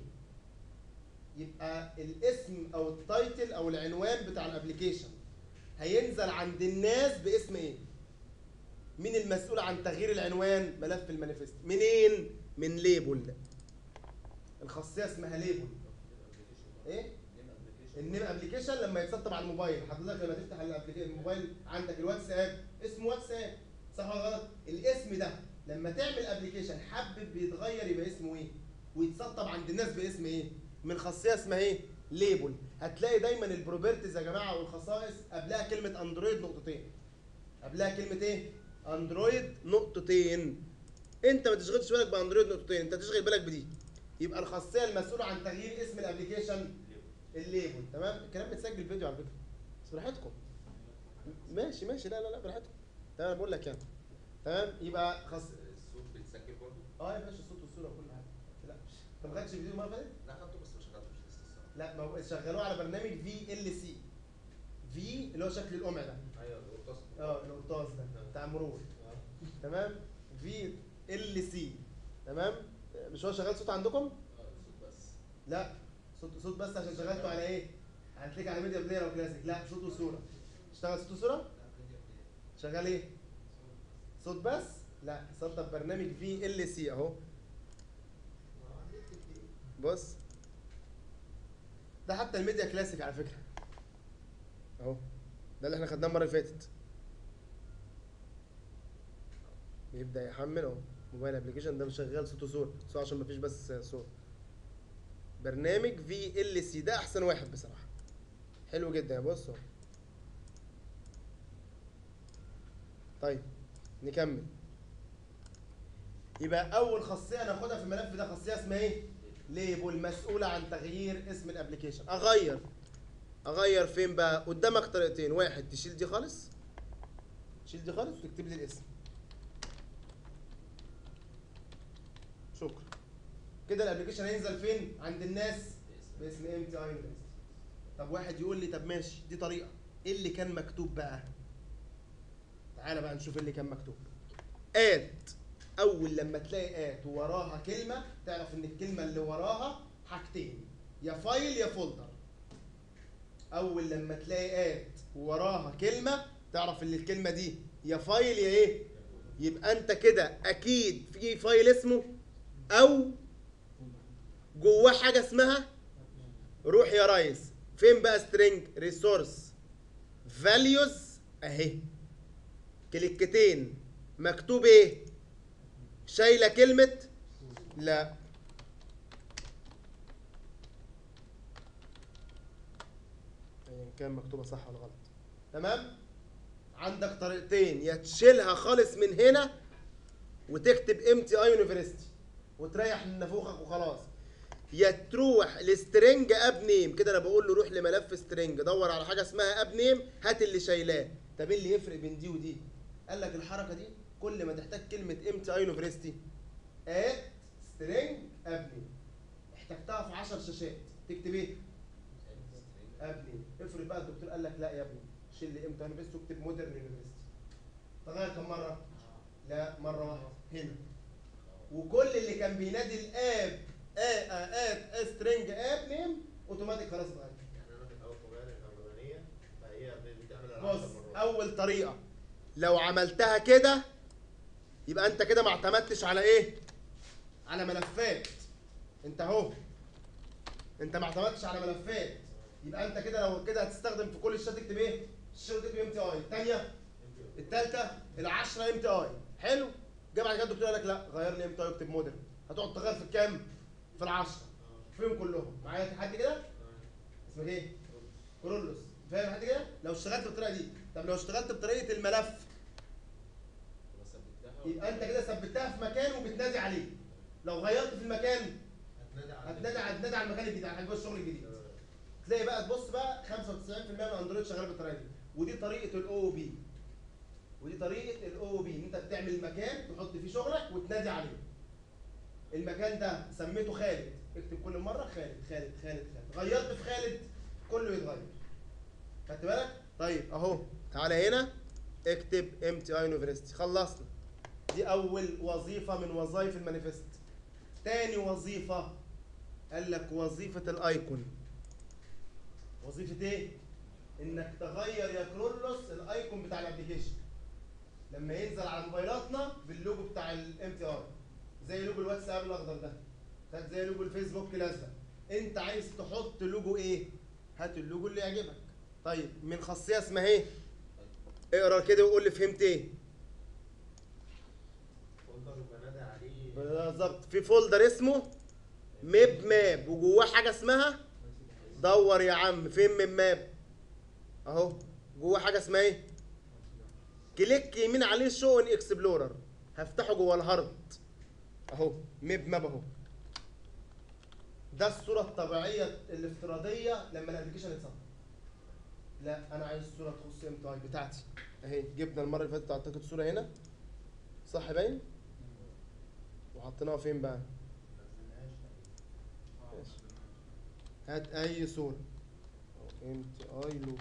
يبقى الاسم او التايتل او العنوان بتاع الابلكيشن هينزل عند الناس باسم ايه؟ مين المسؤول عن تغيير العنوان؟ ملف المانيفست. منين؟ من ليبل. الخاصيه اسمها ليبل. ايه؟ النيم ابلكيشن لما يتسطب على الموبايل، حضرتك لما تفتح الابلكيشن الموبايل عندك الواتساب اسمه واتساب، صح ولا غلط؟ الاسم ده لما تعمل ابلكيشن حابب بيتغير يبقى اسمه ايه؟ ويتسطب عند الناس باسم ايه؟ من خاصيه اسمها ايه؟ ليبل. هتلاقي دايما البروبرتيز يا جماعه والخصائص قبلها كلمه اندرويد نقطتين. قبلها كلمه ايه؟ اندرويد نقطتين. انت ما تشغلش بالك باندرويد نقطتين، انت تشغل بالك بدي. يبقى الخاصيه المسؤوله عن تغيير اسم الابلكيشن الليبل. تمام؟ الكلام متسجل فيديو على فكره، بس براحتكم. ماشي ماشي، لا لا لا براحتكم. تمام انا بقول لك يعني. تمام؟ يبقى خاص. الصوت بيتسجل برضه؟ اه يا باشا الصوت والصوره وكل حاجه، ما تقلقش. انت ما خدتش الفيديو المره اللي فاتت؟ لا خدته بس ما شغلتوش لسه الصراحه. لا، ما هو شغلوه على برنامج في ال سي. في اللي هو شكل القمع ده. ايوه القرطاس. اه القرطاس ده بتاع مرور. تمام؟ في ال سي. تمام؟ مش هو شغال صوت عندكم؟ اه الصوت بس. لا صوت صوت بس عشان شغلته على ايه؟ هتلاقي على ميديا بلاير او كلاسيك. لا صوت وصوره. اشتغل صوت وصوره؟ شغال ايه؟ صوت بس؟ لا سطب برنامج في ال سي اهو. بص ده حتى الميديا كلاسيك على فكره اهو، ده اللي احنا خدناه المره اللي فاتت. بيبدا يحمل اهو. موبايل ابلكيشن ده مش شغال صوت وصوره، صوت عشان مفيش بس صوت. برنامج في ال سي ده احسن واحد بصراحه، حلو جدا. بص اهو. طيب نكمل. يبقى اول خاصيه ناخدها في الملف ده خاصيه اسمها ايه؟ ليبل، مسؤوله عن تغيير اسم الابلكيشن. اغير اغير فين بقى؟ قدامك طريقتين، واحد تشيل دي خالص، تشيل دي خالص وتكتب لي الاسم. شكرا. كده الابلكيشن هينزل فين؟ عند الناس باسم ام تي اي يونيفرستي. طب واحد يقول لي طب ماشي دي طريقه، ايه اللي كان مكتوب بقى؟ تعالى بقى نشوف ايه اللي كان مكتوب. ات، اول لما تلاقي ات وراها كلمه تعرف ان الكلمه اللي وراها حاجتين، يا فايل يا فولدر. اول لما تلاقي ات وراها كلمه تعرف ان الكلمه دي يا فايل يا ايه؟ يبقى انت كده اكيد في فايل اسمه او جواه حاجه اسمها روح يا ريس. فين بقى سترينج؟ ريسورس فاليوز اهي، كليكتين مكتوب ايه؟ شايله كلمه؟ لا ايا كان مكتوبه صح ولا غلط. تمام؟ عندك طريقتين، يا تشيلها خالص من هنا وتكتب ام تي اي يونيفرستي وتريح من نافوخك وخلاص، يا تروح لسترنج اب نيم كده، انا بقول له روح لملف سترنج دور على حاجه اسمها اب نيم هات اللي شايلاه. طب ايه اللي يفرق بين دي ودي؟ قال لك الحركه دي كل ما تحتاج كلمه ام تي اي يونيفرستي ات سترنج اب نيم، احتجتها في عشر شاشات تكتب ايه؟ اب نيم. افرض بقى الدكتور قال لك لا يا ابني شيل لي ام تي اي يونيفرستي واكتب مودرن يونيفرستي، تغير كم مره؟ لا مره واحده هنا. وكل اللي كان بينادي الاب ات سترينج اب نيم اوتوماتيك خلاص اتغير. يعني انا في الاول كمان الاولانيه فهي بتعمل بص اول طريقه لو عملتها كده يبقى انت كده ما اعتمدتش على ايه؟ على ملفات. انت اهو انت ما اعتمدتش على ملفات، يبقى انت كده لو كده هتستخدم في كل الشات تكتب ايه؟ الشات تكتب ام تي اي، الثانيه الثالثه العشره ام تي اي. حلو؟ جه بعد كده الدكتور قال لك لا غير لي ام تي اي واكتب مودرن، هتقعد تغير في الكام؟ في العشره فيهم كلهم. معايا حد كده؟ اسمك ايه؟ كرولوس. فاهم حد كده؟ لو اشتغلت بالطريقه دي. طب لو اشتغلت بطريقه الملف يبقى انت كده ثبتها في مكان وبتنادي عليه. لو غيرت في المكان هتنادي هتنادي على المكان الجديد، على الشغل الجديد. تلاقي بقى تبص بقى خمسة وتسعين في المية من اندرويد شغال بالطريقه دي، ودي طريقه الاو بي. ودي طريقه الاو بي ان انت بتعمل مكان تحط فيه شغلك وتنادي عليه. المكان ده سميته خالد، اكتب كل مره خالد خالد خالد خالد. غيرت في خالد كله يتغير. خدت بالك؟ طيب اهو تعالى هنا اكتب ام تي اي يونيفرستي. خلصنا. دي اول وظيفه من وظائف المانيفست. تاني وظيفه قال لك وظيفه الايكون. وظيفه ايه؟ انك تغير يا كرولوس الايكون بتاع الابلكيشن لما ينزل على موبايلاتنا باللوجو بتاع الام تي ار، زي لوجو الواتساب الاخضر ده، خد زي لوجو الفيسبوك الازرق. انت عايز تحط لوجو ايه؟ هات اللوجو اللي يعجبك. طيب من خاصيه اسمها ايه؟ اقرا كده وقول لي فهمت ايه؟ فولدر وبنادي عليه بالظبط. في فولدر اسمه ميب ماب وجواه حاجه اسمها دور يا عم. فين ميب ماب؟ اهو جواه حاجه اسمها ايه؟ كليك يمين عليه شو ان اكسبلورر، هفتحه جوه الهارد اهو ميب ماب اهو. ده الصوره الطبيعيه الافتراضيه لما الابلكيشن يتصنع. لا انا عايز صوره تخص ام تي اي بتاعتي اهي. جبنا المره اللي فاتت اعتقد صوره هنا صح باين؟ وحطيناها فين بقى؟ ماشي. هات اي صوره ام تي اي لوجو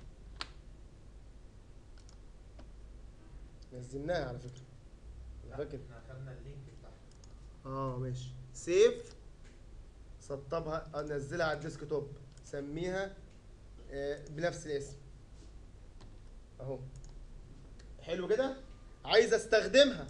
نزلناها على فكره انا فاكر. احنا اخدنا اللينك بتاعها. اه ماشي. سيف سطبها نزلها على الديسك توب سميها آه بنفس الاسم اهو. حلو كده؟ عايز استخدمها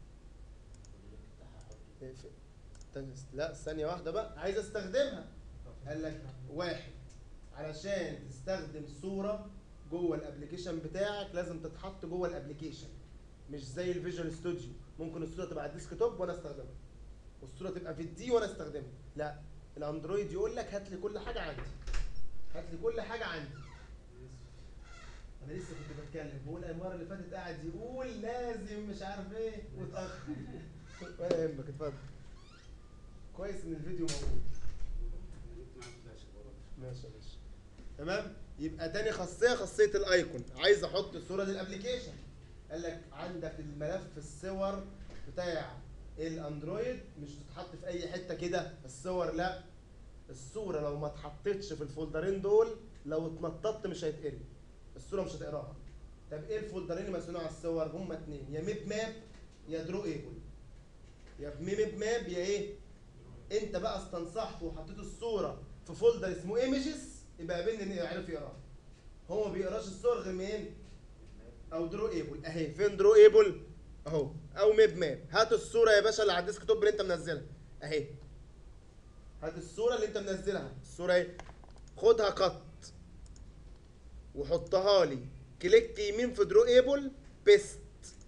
لا ثانية واحدة بقى. عايز استخدمها قال لك واحد علشان تستخدم صورة جوه الابلكيشن بتاعك لازم تتحط جوه الابلكيشن، مش زي الفيجوال ستوديو ممكن الصورة تبقى على الديسك توب وانا استخدمها والصورة تبقى في الدي وانا استخدمها. لا الاندرويد يقول لك هات لي كل حاجة عندي، هات لي كل حاجة عندي. انا لسه كنت بتكلم بقول المره اللي فاتت قاعد يقول لازم مش عارف ايه واتاخر. ولا يهمك اتفضل. كويس ان الفيديو موجود. ماشي يا باشا. تمام. يبقى تاني خاصيه خاصيه الايكون. عايز احط صوره للابلكيشن قال لك عندك الملف الصور بتاع الاندرويد مش تتحط في اي حته كده الصور. لا الصوره لو ما اتحطتش في الفولدرين دول لو اتنططت مش هيتقري الصوره مش هتقراها. طب ايه الفولدرين اللي مسؤولين على الصور؟ هما اتنين، يا ميب ماب يا درو ايبل. يا ميب ماب يا ايه؟ انت بقى استنصحت وحطيت الصوره في فولدر اسمه ايمجز يبقى قابلني ان يعرف يقراها. هو ما بيقراش الصور غير منين؟ او درو ايبل اهي. فين درو ايبل؟ اهو. او ميب ماب. هات الصوره يا باشا اللي على الديسك توب اللي انت منزلها اهي. هات الصوره اللي انت منزلها الصوره اهي. خدها قط وحطها لي كليك يمين في درو ايبل بيست.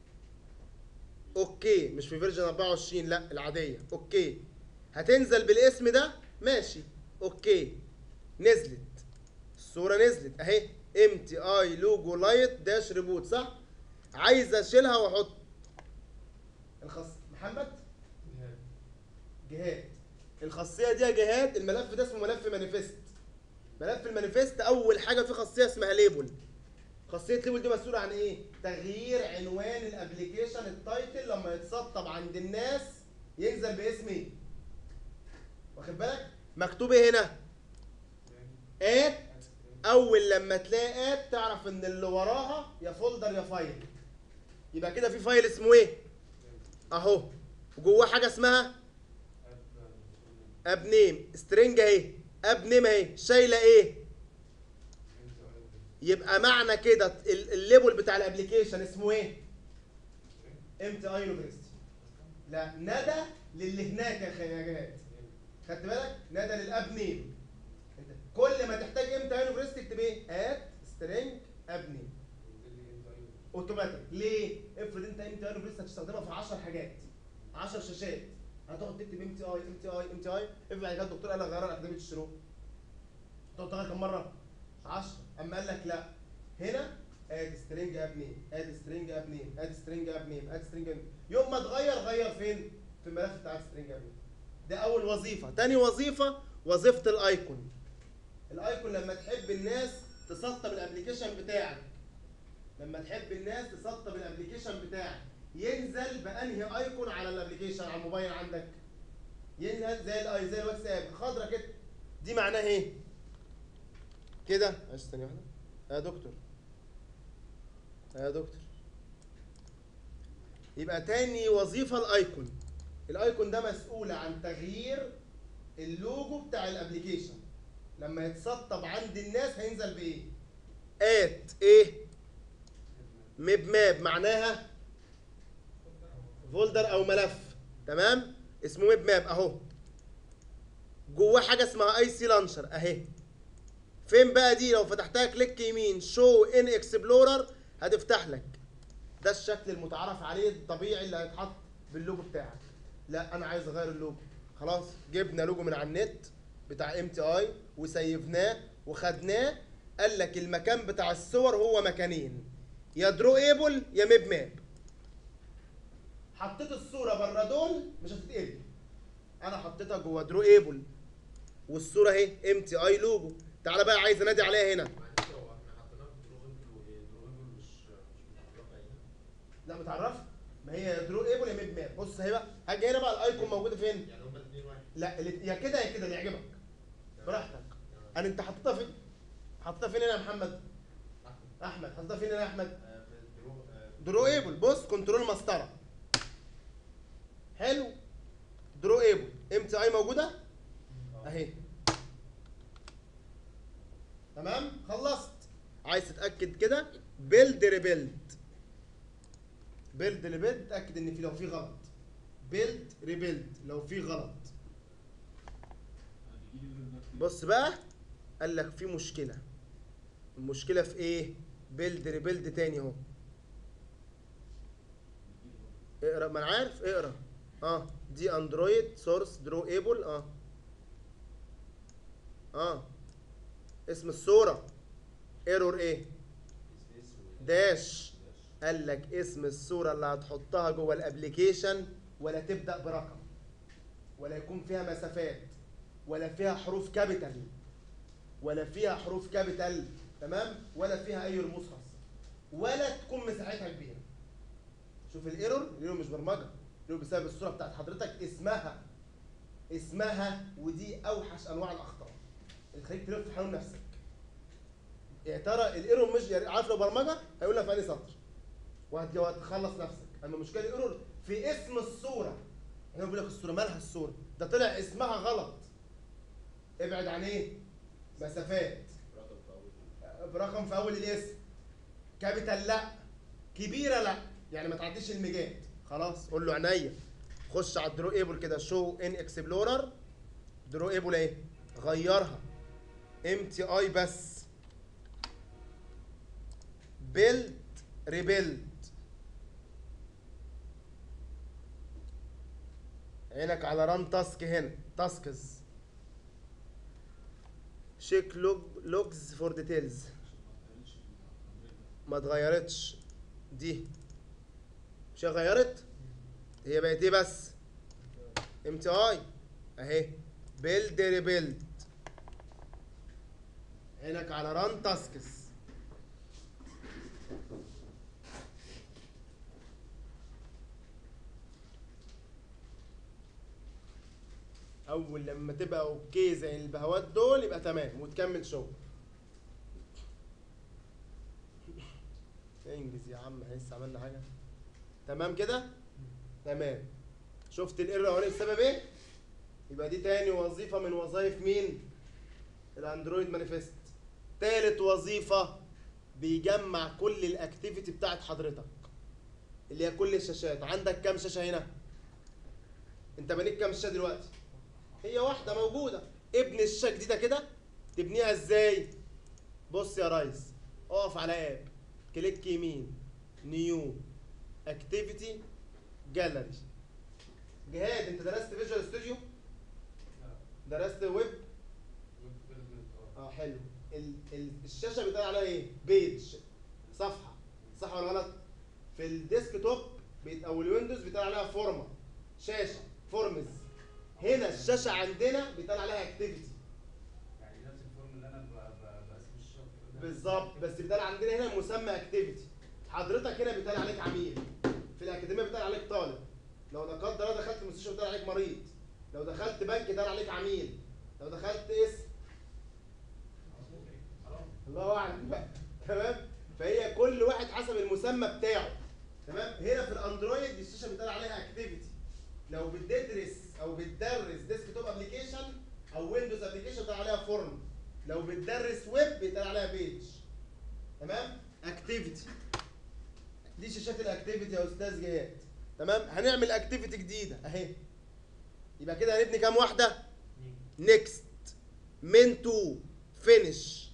اوكي مش في فيرجن أربعة وعشرين لا العاديه. اوكي هتنزل بالاسم ده ماشي. اوكي نزلت الصوره نزلت اهي. ام تي اي لوجو لايت داش ريبوت صح؟ عايز اشيلها واحط الخاص محمد جهاد. الخاصيه دي يا جهاد الملف ده اسمه ملف مانيفست. ملف المانيفست اول حاجه فيه خاصيه اسمها ليبل. خاصيه ليبل دي مسؤوله عن ايه؟ تغيير عنوان الابلكيشن التايتل لما يتسطب عند الناس ينزل باسم ايه؟ واخد بالك؟ مكتوب ايه هنا؟ ات. اول لما تلاقي ات تعرف ان اللي وراها يا فولدر يا فايل. يبقى كده في فايل اسمه ايه؟ اهو وجواه حاجه اسمها اب نيم سترينج اهي. اب نيم اهي شايله ايه؟ يبقى معنى كده ال- الليبل بتاع الابلكيشن اسمه ايه؟ ام تي اي يونيفرستي. لا ندى للي هناك يا خ- يا جهاد. خدت بالك؟ ندى للاب نيم. انت كل ما تحتاج ام تي اي يونيفرستي اكتب ايه؟ ات سترينج اب نيم. اوتوماتيك. ليه؟ افرض انت ام تي اي يونيفرستي هتستخدمها في عشر حاجات عشر شاشات، هتقعد تكتب ام تي اي ام تي اي ام تي اي. افرض بعد كده الدكتور قال لك غير اكاديميه الشروق، تقعد تغير كم مره؟ عشرة. اما قال لك لا، هنا اد سترينج اب نيم اد سترينج اب نيم اد سترينج اب نيم اد سترينج اب نيم. يوم ما تغير غير فين؟ في الملف بتاع سترينج اب نيم. ده اول وظيفه. تاني وظيفه وظيفه الايكون. الايكون لما تحب الناس تسطب الابلكيشن بتاعك، لما تحب الناس تسطب الابلكيشن بتاعك ينزل بانهي ايكون على الابلكيشن على الموبايل عندك؟ ينزل زي الاي زي الواتساب خضرا كده. دي معناها ايه؟ كده معلش ثانيه واحده يا دكتور يا دكتور. يبقى تاني وظيفه الايكون. الايكون ده مسؤول عن تغيير اللوجو بتاع الابلكيشن. لما يتسطب عند الناس هينزل بايه؟ ات ايه؟ ميب ماب معناها فولدر او ملف. تمام؟ اسمه ميب ماب اهو. جواه حاجه اسمها اي سي لانشر اهي. فين بقى دي؟ لو فتحتها كليك يمين شو ان اكسبلورر هتفتح لك. ده الشكل المتعارف عليه الطبيعي اللي هيتحط باللوجو بتاعك. لا انا عايز اغير اللوجو. خلاص جبنا لوجو من على النت بتاع ام تي اي وسيفناه وخدناه. قال لك المكان بتاع الصور هو مكانين، يا درو ايبل يا ميب ماب. حطيت الصوره بره دول مش هتتقلب. انا حطيتها جوه درو ايبل والصوره اهي ام تي اي لوجو. تعالى بقى عايز انادي عليها هنا. معلش هو احنا حطيناها في درو ايبل وايه؟ درو ايبل مش مش متعرفه هنا. لا متعرفه. ما هي يا درو ايبل يا ميب ماب. بص اهي بقى هاجي هنا بقى الايكون موجوده فين؟ يعني هما الاثنين واحد. لا اللي- يا كده يا كده اللي يعجبك براحتك. تمام. انا انت حطيتها فين؟ حطيتها فين هنا يا محمد؟ احمد. احمد حطيتها فين هنا يا احمد؟ آه، في الدرو آه، في درو ايبل. بص كنترول مسطره. حلو. درو ايبل ام تي اي موجوده آه. اهي. تمام خلصت. عايز تتاكد كده بيلد ريبيلد. بيلد ريبيلد تاكد ان في لو في غلط. بيلد ريبيلد لو في غلط. بص بقى قال لك في مشكله. المشكله في ايه؟ بيلد ريبيلد تاني اهو. اقرا ما انا عارف اقرا. اه دي اندرويد سورس درو ايبل. اه اه اسم الصوره ايرور ايه؟ سبيس و- داش. قال لك اسم الصوره اللي هتحطها جوه الابليكيشن ولا تبدا برقم ولا يكون فيها مسافات ولا فيها حروف كابيتال ولا فيها حروف كابيتال. تمام؟ ولا فيها اي رموز خاصه ولا تكون مساحتها كبيره. شوف الايرور. الايرور مش برمجه. الايرور بسبب الصوره بتاعت حضرتك اسمها اسمها ودي اوحش انواع الاخطاء اللي تخليك تلف حوالين نفسك. يا ترى الايرور مش يعني عارف لو برمجه هيقول لك في انهي سطر وهت- وهتخلص نفسك. اما المشكله الايرور في اسم الصوره. هنا بيقول لك الصوره مالها الصوره؟ ده طلع اسمها غلط. ابعد عن ايه؟ مسافات رقم في اول. برقم في اول الاسم. كابيتال لا. كبيره لا. يعني ما تعديش الميجات. خلاص قول له عينيا. خش على الدرو ايبل كده شو ان اكسبلورر. درو ايبل ايه؟ غيرها ام تي اي بس. بيلد ريبيلد. عينك على ران تاسك هنا. تاسكز شيك لوج لوجز فور ديتيلز. ما اتغيرتش دي. مش هي غيرت؟ هي بقت ايه بس؟ ام تي اي اهي. بيلد ريبيلد. عينك على ران تاسكس. اول لما تبقى اوكي زي البهوات دول يبقى تمام وتكمل شغل. انجز يا عم، احنا لسه عملنا حاجه. تمام كده؟ تمام. شفت الايرور الاولاني بسبب ايه؟ يبقى دي تاني وظيفه من وظائف مين؟ الاندرويد مانيفست. تالت وظيفه بيجمع كل الاكتيفيتي بتاعت حضرتك اللي هي كل الشاشات. عندك كام شاشه هنا؟ انت بنيت كام شاشه دلوقتي؟ هي واحده موجوده. ابني الشاشه جديده كده. تبنيها ازاي؟ بص يا ريس، اقف على اب، كليك يمين، نيو، اكتيفيتي، جاليري. جهاد انت درست فيجوال ستوديو؟ درست ويب؟ اه حلو. ال ال الشاشه بيطلع عليها ايه؟ بيج، صفحه، صح ولا غلط؟ في الديسك توب بيت او الويندوز بيطلع عليها فورمه، شاشه، فورمز. هنا الشاشه عندنا بيطلع عليها اكتيفيتي. يعني نفس الفورم اللي انا ب- ب- بقسم الشغل قدام. بالظبط، بس بيطلع عندنا هنا مسمى اكتيفيتي. حضرتك هنا بيطلع عليك عميل، في الاكاديميه بيطلع عليك طالب، لو لا قدر الله دخلت المستشفى بيطلع عليك مريض، لو دخلت بنك بيطلع عليك عميل، لو دخلت اسم الله اعلم بقى. تمام؟ فهي كل واحد حسب المسمى بتاعه. تمام؟ هنا في الاندرويد الشاشه بيطلع عليها اكتيفيتي. لو بتدرس او بتدرس ديسك توب ابلكيشن او ويندوز ابلكيشن بيطلع عليها فورم. لو بتدرس ويب بيطلع عليها بيج. تمام؟ اكتيفيتي. دي شاشات الاكتيفيتي يا استاذ جهاد. تمام؟ هنعمل اكتيفيتي جديده اهي. يبقى كده هنبني كام واحده؟ نيكست، من تو، فينيش.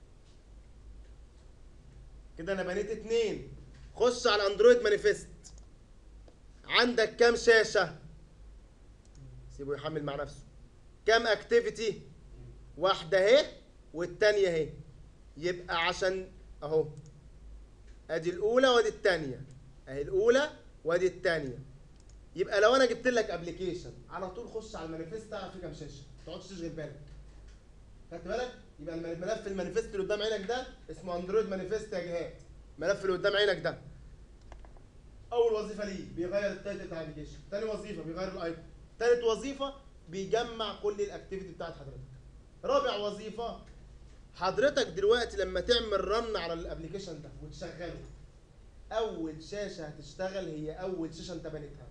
كده انا بنيت اتنين. خش على اندرويد مانيفست. عندك كام شاشه؟ سيبه يحمل مع نفسه. كام اكتيفيتي؟ واحده اهي والتانيه اهي. يبقى عشان اهو ادي الاولى وادي الثانيه، اهي الاولى وادي الثانيه. يبقى لو انا جبت لك ابلكيشن على طول خش على المانيفست تعرف فيه كام شاشه، ما تقعدش تشغل بالك. خدت بالك؟ يبقى الملف المانيفست اللي قدام عينك ده اسمه اندرويد مانيفست يا جهاد. الملف اللي قدام عينك ده اول وظيفه ليه بيغير التايتل بتاع الابلكيشن، ثاني وظيفه بيغير الايكون، ثالث وظيفه بيجمع كل الاكتيفيتي بتاعت حضرتك، رابع وظيفه حضرتك دلوقتي لما تعمل رن على الابلكيشن ده وتشغله، اول شاشه هتشتغل هي اول شاشه انت بنيتها.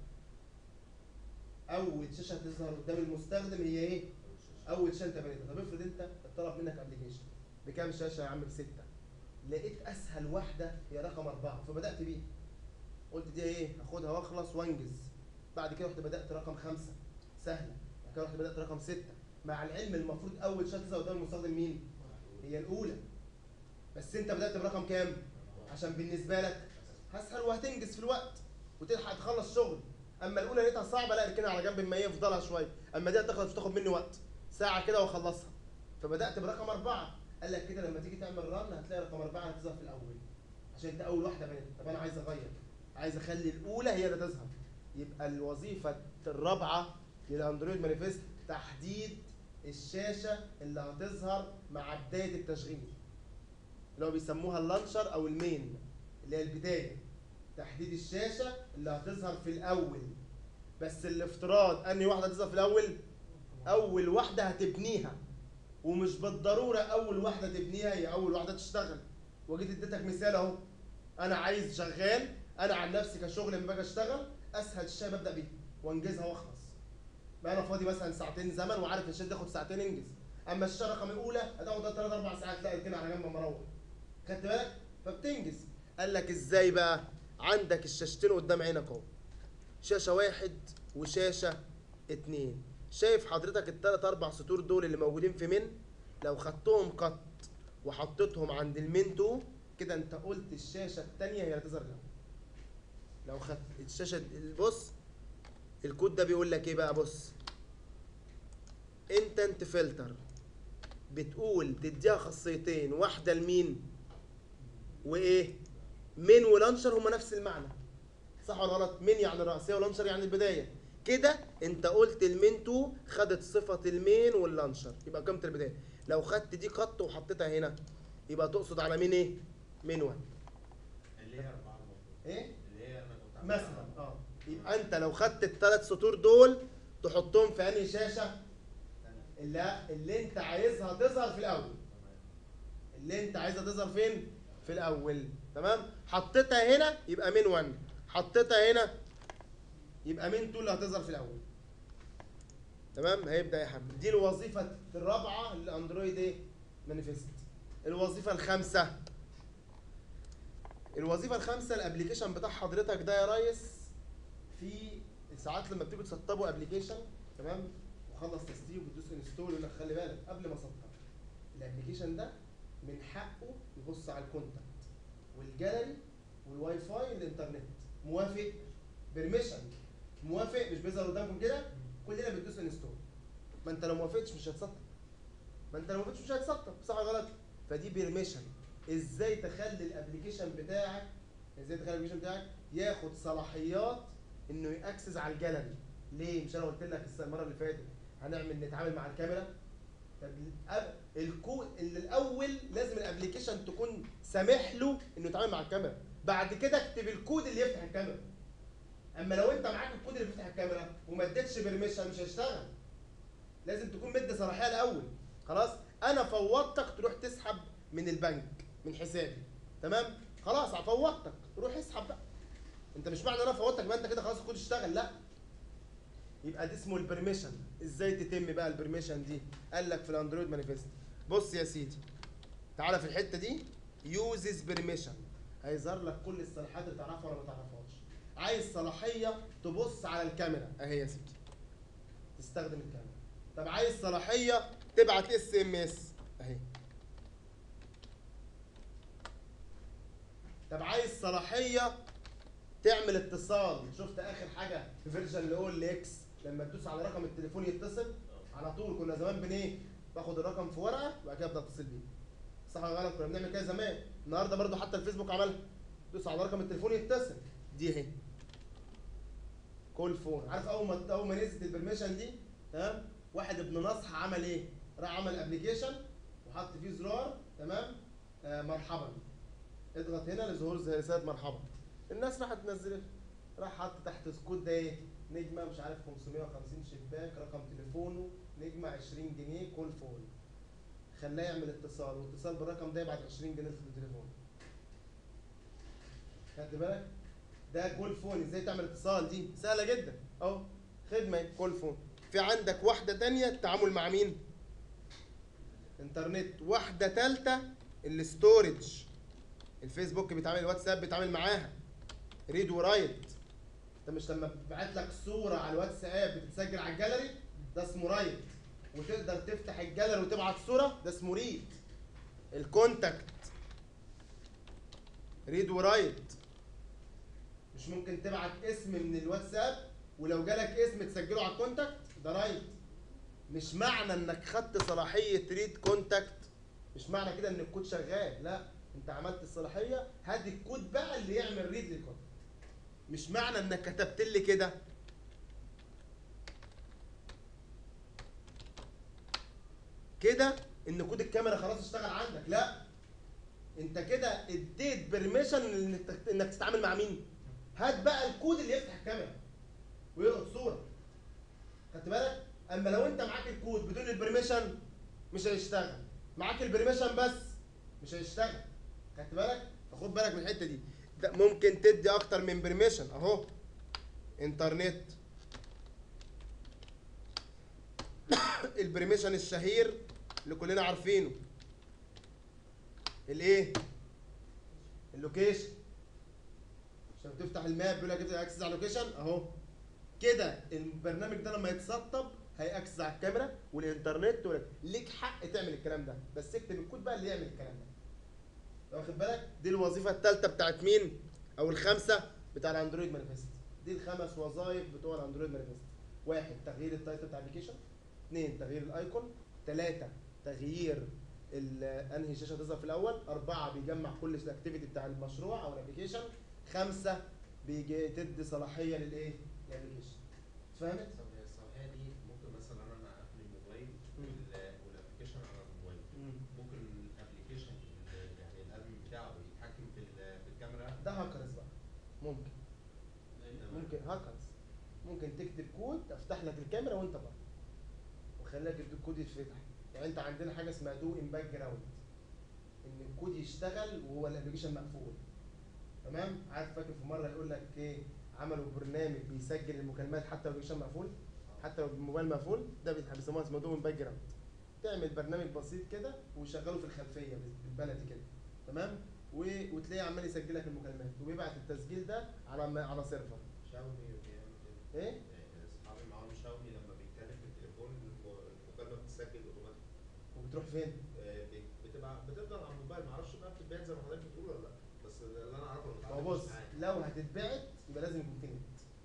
اول شاشه هتظهر قدام المستخدم هي ايه؟ اول شاشه انت بنيتها. طب افرض انت اتطلب منك ابلكيشن بكام شاشه يا عم؟ بسته. لقيت اسهل واحده هي رقم اربعه فبدات بيها. قلت دي ايه؟ هاخدها واخلص وانجز. بعد كده رحت بدات رقم خمسه سهله. بعد كده رحت بدات رقم سته. مع العلم المفروض اول شاشه تظهر قدام المستخدم مين؟ هي الاولى. بس انت بدات برقم كام؟ عشان بالنسبه لك هسهل وهتنجز في الوقت وتلحق تخلص شغل. اما الاولى لقيتها صعبه، لا اركنها على جنب اما هي يفضلها شويه. اما دي هتخلص تاخد مني وقت ساعه كده واخلصها. فبدات برقم اربعه. قال لك كده لما تيجي تعمل رن هتلاقي رقم اربعه هتظهر في الاول عشان انت اول واحده بنت. طب انا عايز اغير، عايز اخلي الاولى هي اللي تظهر. يبقى الوظيفه الرابعه للاندرويد مانيفست تحديد الشاشه اللي هتظهر مع بدايه التشغيل، اللي هو بيسموها اللانشر او المين اللي هي البدايه. تحديد الشاشه اللي هتظهر في الاول. بس الافتراض انهي واحده هتظهر في الاول؟ اول واحده هتبنيها، ومش بالضروره اول واحده تبنيها هي اول واحده تشتغل. وجيت اديتك مثال اهو. انا عايز شغال، انا عن نفسي كشغل لما باجي اشتغل اسهل شيء ببدا بيه وانجزها واخلص. بقى انا فاضي مثلا ساعتين زمن وعارف الشيء تاخد ساعتين انجز. اما الشاشه رقم الاولى هتاخد ثلاث اربع ساعات، لا اركنها على جنب اما اروح. خدت بالك؟ فبتنجز. قال لك ازاي بقى؟ عندك الشاشتين قدام عينك اهو. شاشه واحد وشاشه اتنين. شايف حضرتك الثلاث اربع سطور دول اللي موجودين في من؟ لو خدتهم قط وحطيتهم عند المين اتنين كده انت قلت الشاشه الثانيه هي اللي هتظهر الاول. لو خدت الشاشه بص الكود ده بيقول لك ايه بقى؟ بص انت انت فلتر بتقول تديها خاصيتين، واحده لمين وايه؟ من ولانشر هما نفس المعنى، صح ولا غلط؟ من يعني الرئيسيه ولانشر يعني البدايه. كده انت قلت المين اتنين خدت صفه المين واللانشر، يبقى قيمه البدايه. لو خدت دي قط وحطيتها هنا يبقى تقصد على مين ايه؟ مين واحد. اللي هي أربعة المفروض. ايه؟ اللي هي أنا كنت عاملها مثلا أربعة. اه يبقى انت لو خدت الثلاث سطور دول تحطهم في انهي شاشه؟ اللي اللي انت عايزها تظهر في الاول. تمام. اللي انت عايزها تظهر فين؟ في الاول. تمام؟ حطيتها هنا يبقى مين واحد، حطيتها هنا يبقى مين اتنين اللي هتظهر في الاول. تمام؟ هيبدا يحمل. دي الوظيفه الرابعه للاندرويد ايه؟ مانيفست. الوظيفه الخامسه، الوظيفه الخامسه الابلكيشن بتاع حضرتك ده يا ريس، في ساعات لما بتيجوا تسطبوا ابلكيشن تمام وخلص تسطيب وتدوس انستول يقول لك خلي بالك قبل ما اسطب الابلكيشن ده من حقه يبص على الكونتاكت والجاليري والواي فاي والانترنت. موافق؟ بيرميشن. موافق؟ مش بيظهر قدامكم كده؟ كلنا بندوس انستول. ما انت لو موافقتش مش هتسطب. ما انت لو موافقتش مش هتسطب، صح ولا غلط؟ فدي بيرميشن. ازاي تخلي الابلكيشن بتاعك ازاي تخلي الابلكيشن بتاعك ياخد صلاحيات انه ياكسس على الجاليري. ليه؟ مش انا قلت لك المره اللي فاتت هنعمل نتعامل مع الكاميرا؟ طب الكود اللي الاول لازم الابلكيشن تكون سامح له انه يتعامل مع الكاميرا، بعد كده اكتب الكود اللي يفتح الكاميرا. اما لو انت معاك الكود اللي بيفتح الكاميرا وما اديتش بيرميشن مش هيشتغل. لازم تكون مدي صلاحيه الاول. خلاص؟ انا فوضتك تروح تسحب من البنك من حسابي. تمام؟ خلاص فوضتك روح اسحب بقى. انت مش معنى انا فوضتك يبقى انت كده خلاص الكود اشتغل، لا. يبقى ده اسمه البرميشن. ازاي تتم بقى البرميشن دي؟ قال لك في الاندرويد مانيفست. بص يا سيدي تعالى في الحته دي يوزز برميشن، هيظهر لك كل الصلاحيات اللي تعرفها ولا ما تعرفهاش. عايز صلاحيه تبص على الكاميرا اهي يا سيدي تستخدم الكاميرا. طب عايز صلاحيه تبعت اس ام اس اهي. طب عايز صلاحيه تعمل اتصال. شفت اخر حاجه في فيرجن اللي هو الاكس لما تدوس على رقم التليفون يتصل على طول؟ كنا زمان بن ايه؟ باخد الرقم في ورقه وبعد كده ابدا اتصل بيه، صح ولا غلط؟ كنا بنعمل كده زمان. النهارده برضو حتى الفيسبوك عملها، دوس على رقم التليفون يتصل. دي اهي كول فون. عارف اول ما اول ما نزلت البرميشن دي تمام واحد ابن نصح عمل ايه؟ راح عمل ابلكيشن وحط فيه زرار تمام آه مرحبا، اضغط هنا لظهور رساله مرحبا. الناس راحت تنزلها، راح حط تحت الكود ده ايه؟ نجمه مش عارف خمسمية وخمسين شباك رقم تليفونه نجمه عشرين جنيه كول فون. خلاه يعمل اتصال واتصال بالرقم ده يبعت عشرين جنيه في التليفون. خدت بالك؟ ده كول فون. ازاي تعمل اتصال؟ دي سهله جدا اهو، خدمه كول فون. في عندك واحده ثانيه التعامل مع مين؟ انترنت. واحده ثالثه الاستورج. الفيسبوك بيتعامل، الواتساب بيتعامل معاها ريد ورايت. انت مش لما ببعت لك صوره على الواتساب بتتسجل على الجاليري؟ ده اسمه رايت. وتقدر تفتح الجاليري وتبعت صوره، ده اسمه ريد. الكونتاكت ريد ورايت. مش ممكن تبعت اسم من الواتساب ولو جالك اسم تسجله على الكونتاكت؟ ده رايت. مش معنى انك خدت صلاحيه ريد كونتاكت مش معنى كده ان الكود شغال، لا. انت عملت الصلاحيه، هات الكود بقى اللي يعمل ريد للكونتاكت. مش معنى انك كتبت لي كده كده ان كود الكاميرا خلاص اشتغل عندك، لا. انت كده اديت بيرميشن انك انك تتعامل مع مين؟ هات بقى الكود اللي يفتح الكاميرا ويلقط صوره. خدت بالك؟ اما لو انت معاك الكود بدون البرميشن مش هيشتغل، معاك البرميشن بس مش هيشتغل. خدت بالك؟ فخد بالك من الحته دي. ده ممكن تدي اكتر من برميشن اهو. انترنت البرميشن الشهير اللي كلنا عارفينه الايه؟ اللوكيشن. عشان تفتح الماب بيقول لك اكسس على اللوكيشن اهو كده. البرنامج ده لما يتسطب هيأكسس على الكاميرا والانترنت ولك. ليك حق تعمل الكلام ده بس اكتب الكود بقى اللي يعمل الكلام ده. واخد بالك؟ دي الوظيفه الثالثه بتاعت مين؟ او الخامسه بتاع الاندرويد مانيفست. دي الخمس وظائف بتوع الاندرويد مانيفست. واحد تغيير التايتل بتاع الابلكيشن، اثنين تغيير الايكون، ثلاثة تغيير انهي شاشه تظهر في الاول، أربعة بيجمع كل الاكتيفيتي بتاع المشروع او الابلكيشن، خمسة بيجي تدي صلاحيه للايه؟ للابلكيشن. اتفهمت؟ طب هي الصلاحيه دي ممكن مثلا انا اقفل الموبايل مم. وال- والابلكيشن على الموبايل، ممكن الابلكيشن يعني الادمن بتاعه يتحكم في ال- في الكاميرا. ده هاكرز بقى، ممكن ممكن هاكرز ممكن تكتب كود افتح لك الكاميرا وانت بره وخليك الكود يتفتح. يعني انت عندنا حاجه اسمها دو ان باك جراوند، ان الكود يشتغل وهو الابلكيشن مقفول. تمام؟ عارف فاكر في مره يقول لك ايه، عملوا برنامج بيسجل المكالمات حتى لو الابلكيشن مقفول، حتى لو الموبايل مقفول، ده بيسموها اسمه دو ان باك جراوند. تعمل برنامج بسيط كده وشغله في الخلفيه بالبلدي كده، تمام؟ و- وتلاقيه عمال يسجل لك المكالمات وبيبعت التسجيل ده على على سيرفر. شاومي بيعمل كده. ايه؟ يعني اصحابي معاهم شاومي لما بيتكلم في التليفون المكالمه بتتسجل اوتوماتيك. وبتروح فين؟ آه، بت- بتبقى بتفضل على الموبايل، معرفش بقى بتتباعت زي ما حضرتك بتقول ولا لا، بس اللي انا اعرفه إنه هو بتتعامل بص، معايا. لو هتتبعت يبقى لازم يكون في نت.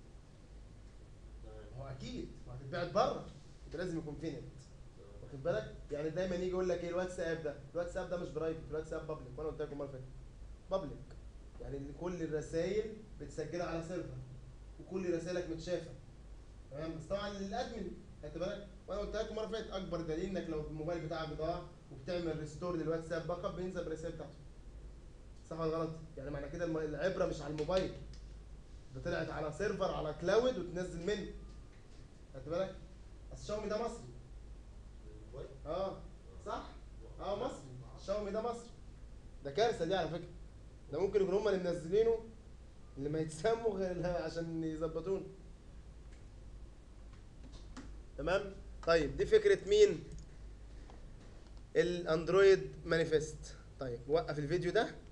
تمام. هو اكيد وهتتبعت بره يبقى لازم يكون في نت. تمام. واخد بالك؟ يعني دايما يجي يقول لك ايه، الواتساب ده، الواتساب ده مش برايفت، الواتساب بابليك، وانا قلت لكم المره اللي فاتت بابليك. يعني إن كل الرسائل بتسجلها على سيرفر وكل رسائلك متشافه. تمام؟ بس طبعا للادمن، خدت بالك؟ وانا قلت لكم المره اللي فاتت اكبر دليل انك لو الموبايل بتاعك ضاع وبتعمل ريستور للواتساب باك اب بينزل بالرسائل بتاعته. صح ولا غلط؟ يعني معنى كده الم- العبره مش على الموبايل، ده طلعت على سيرفر على كلاود وتنزل منه. خدت بالك؟ بس شاومي ده مصري. الموبايل؟ اه صح؟ اه مصري، شاومي ده مصري. ده كارثه دي على فكره. ده ممكن يكونوا هم اللي منزلينه اللي ما يتسموا غير عشان يظبطونا. تمام؟ طيب دي فكره مين؟ الاندرويد مانيفست. طيب وقف الفيديو ده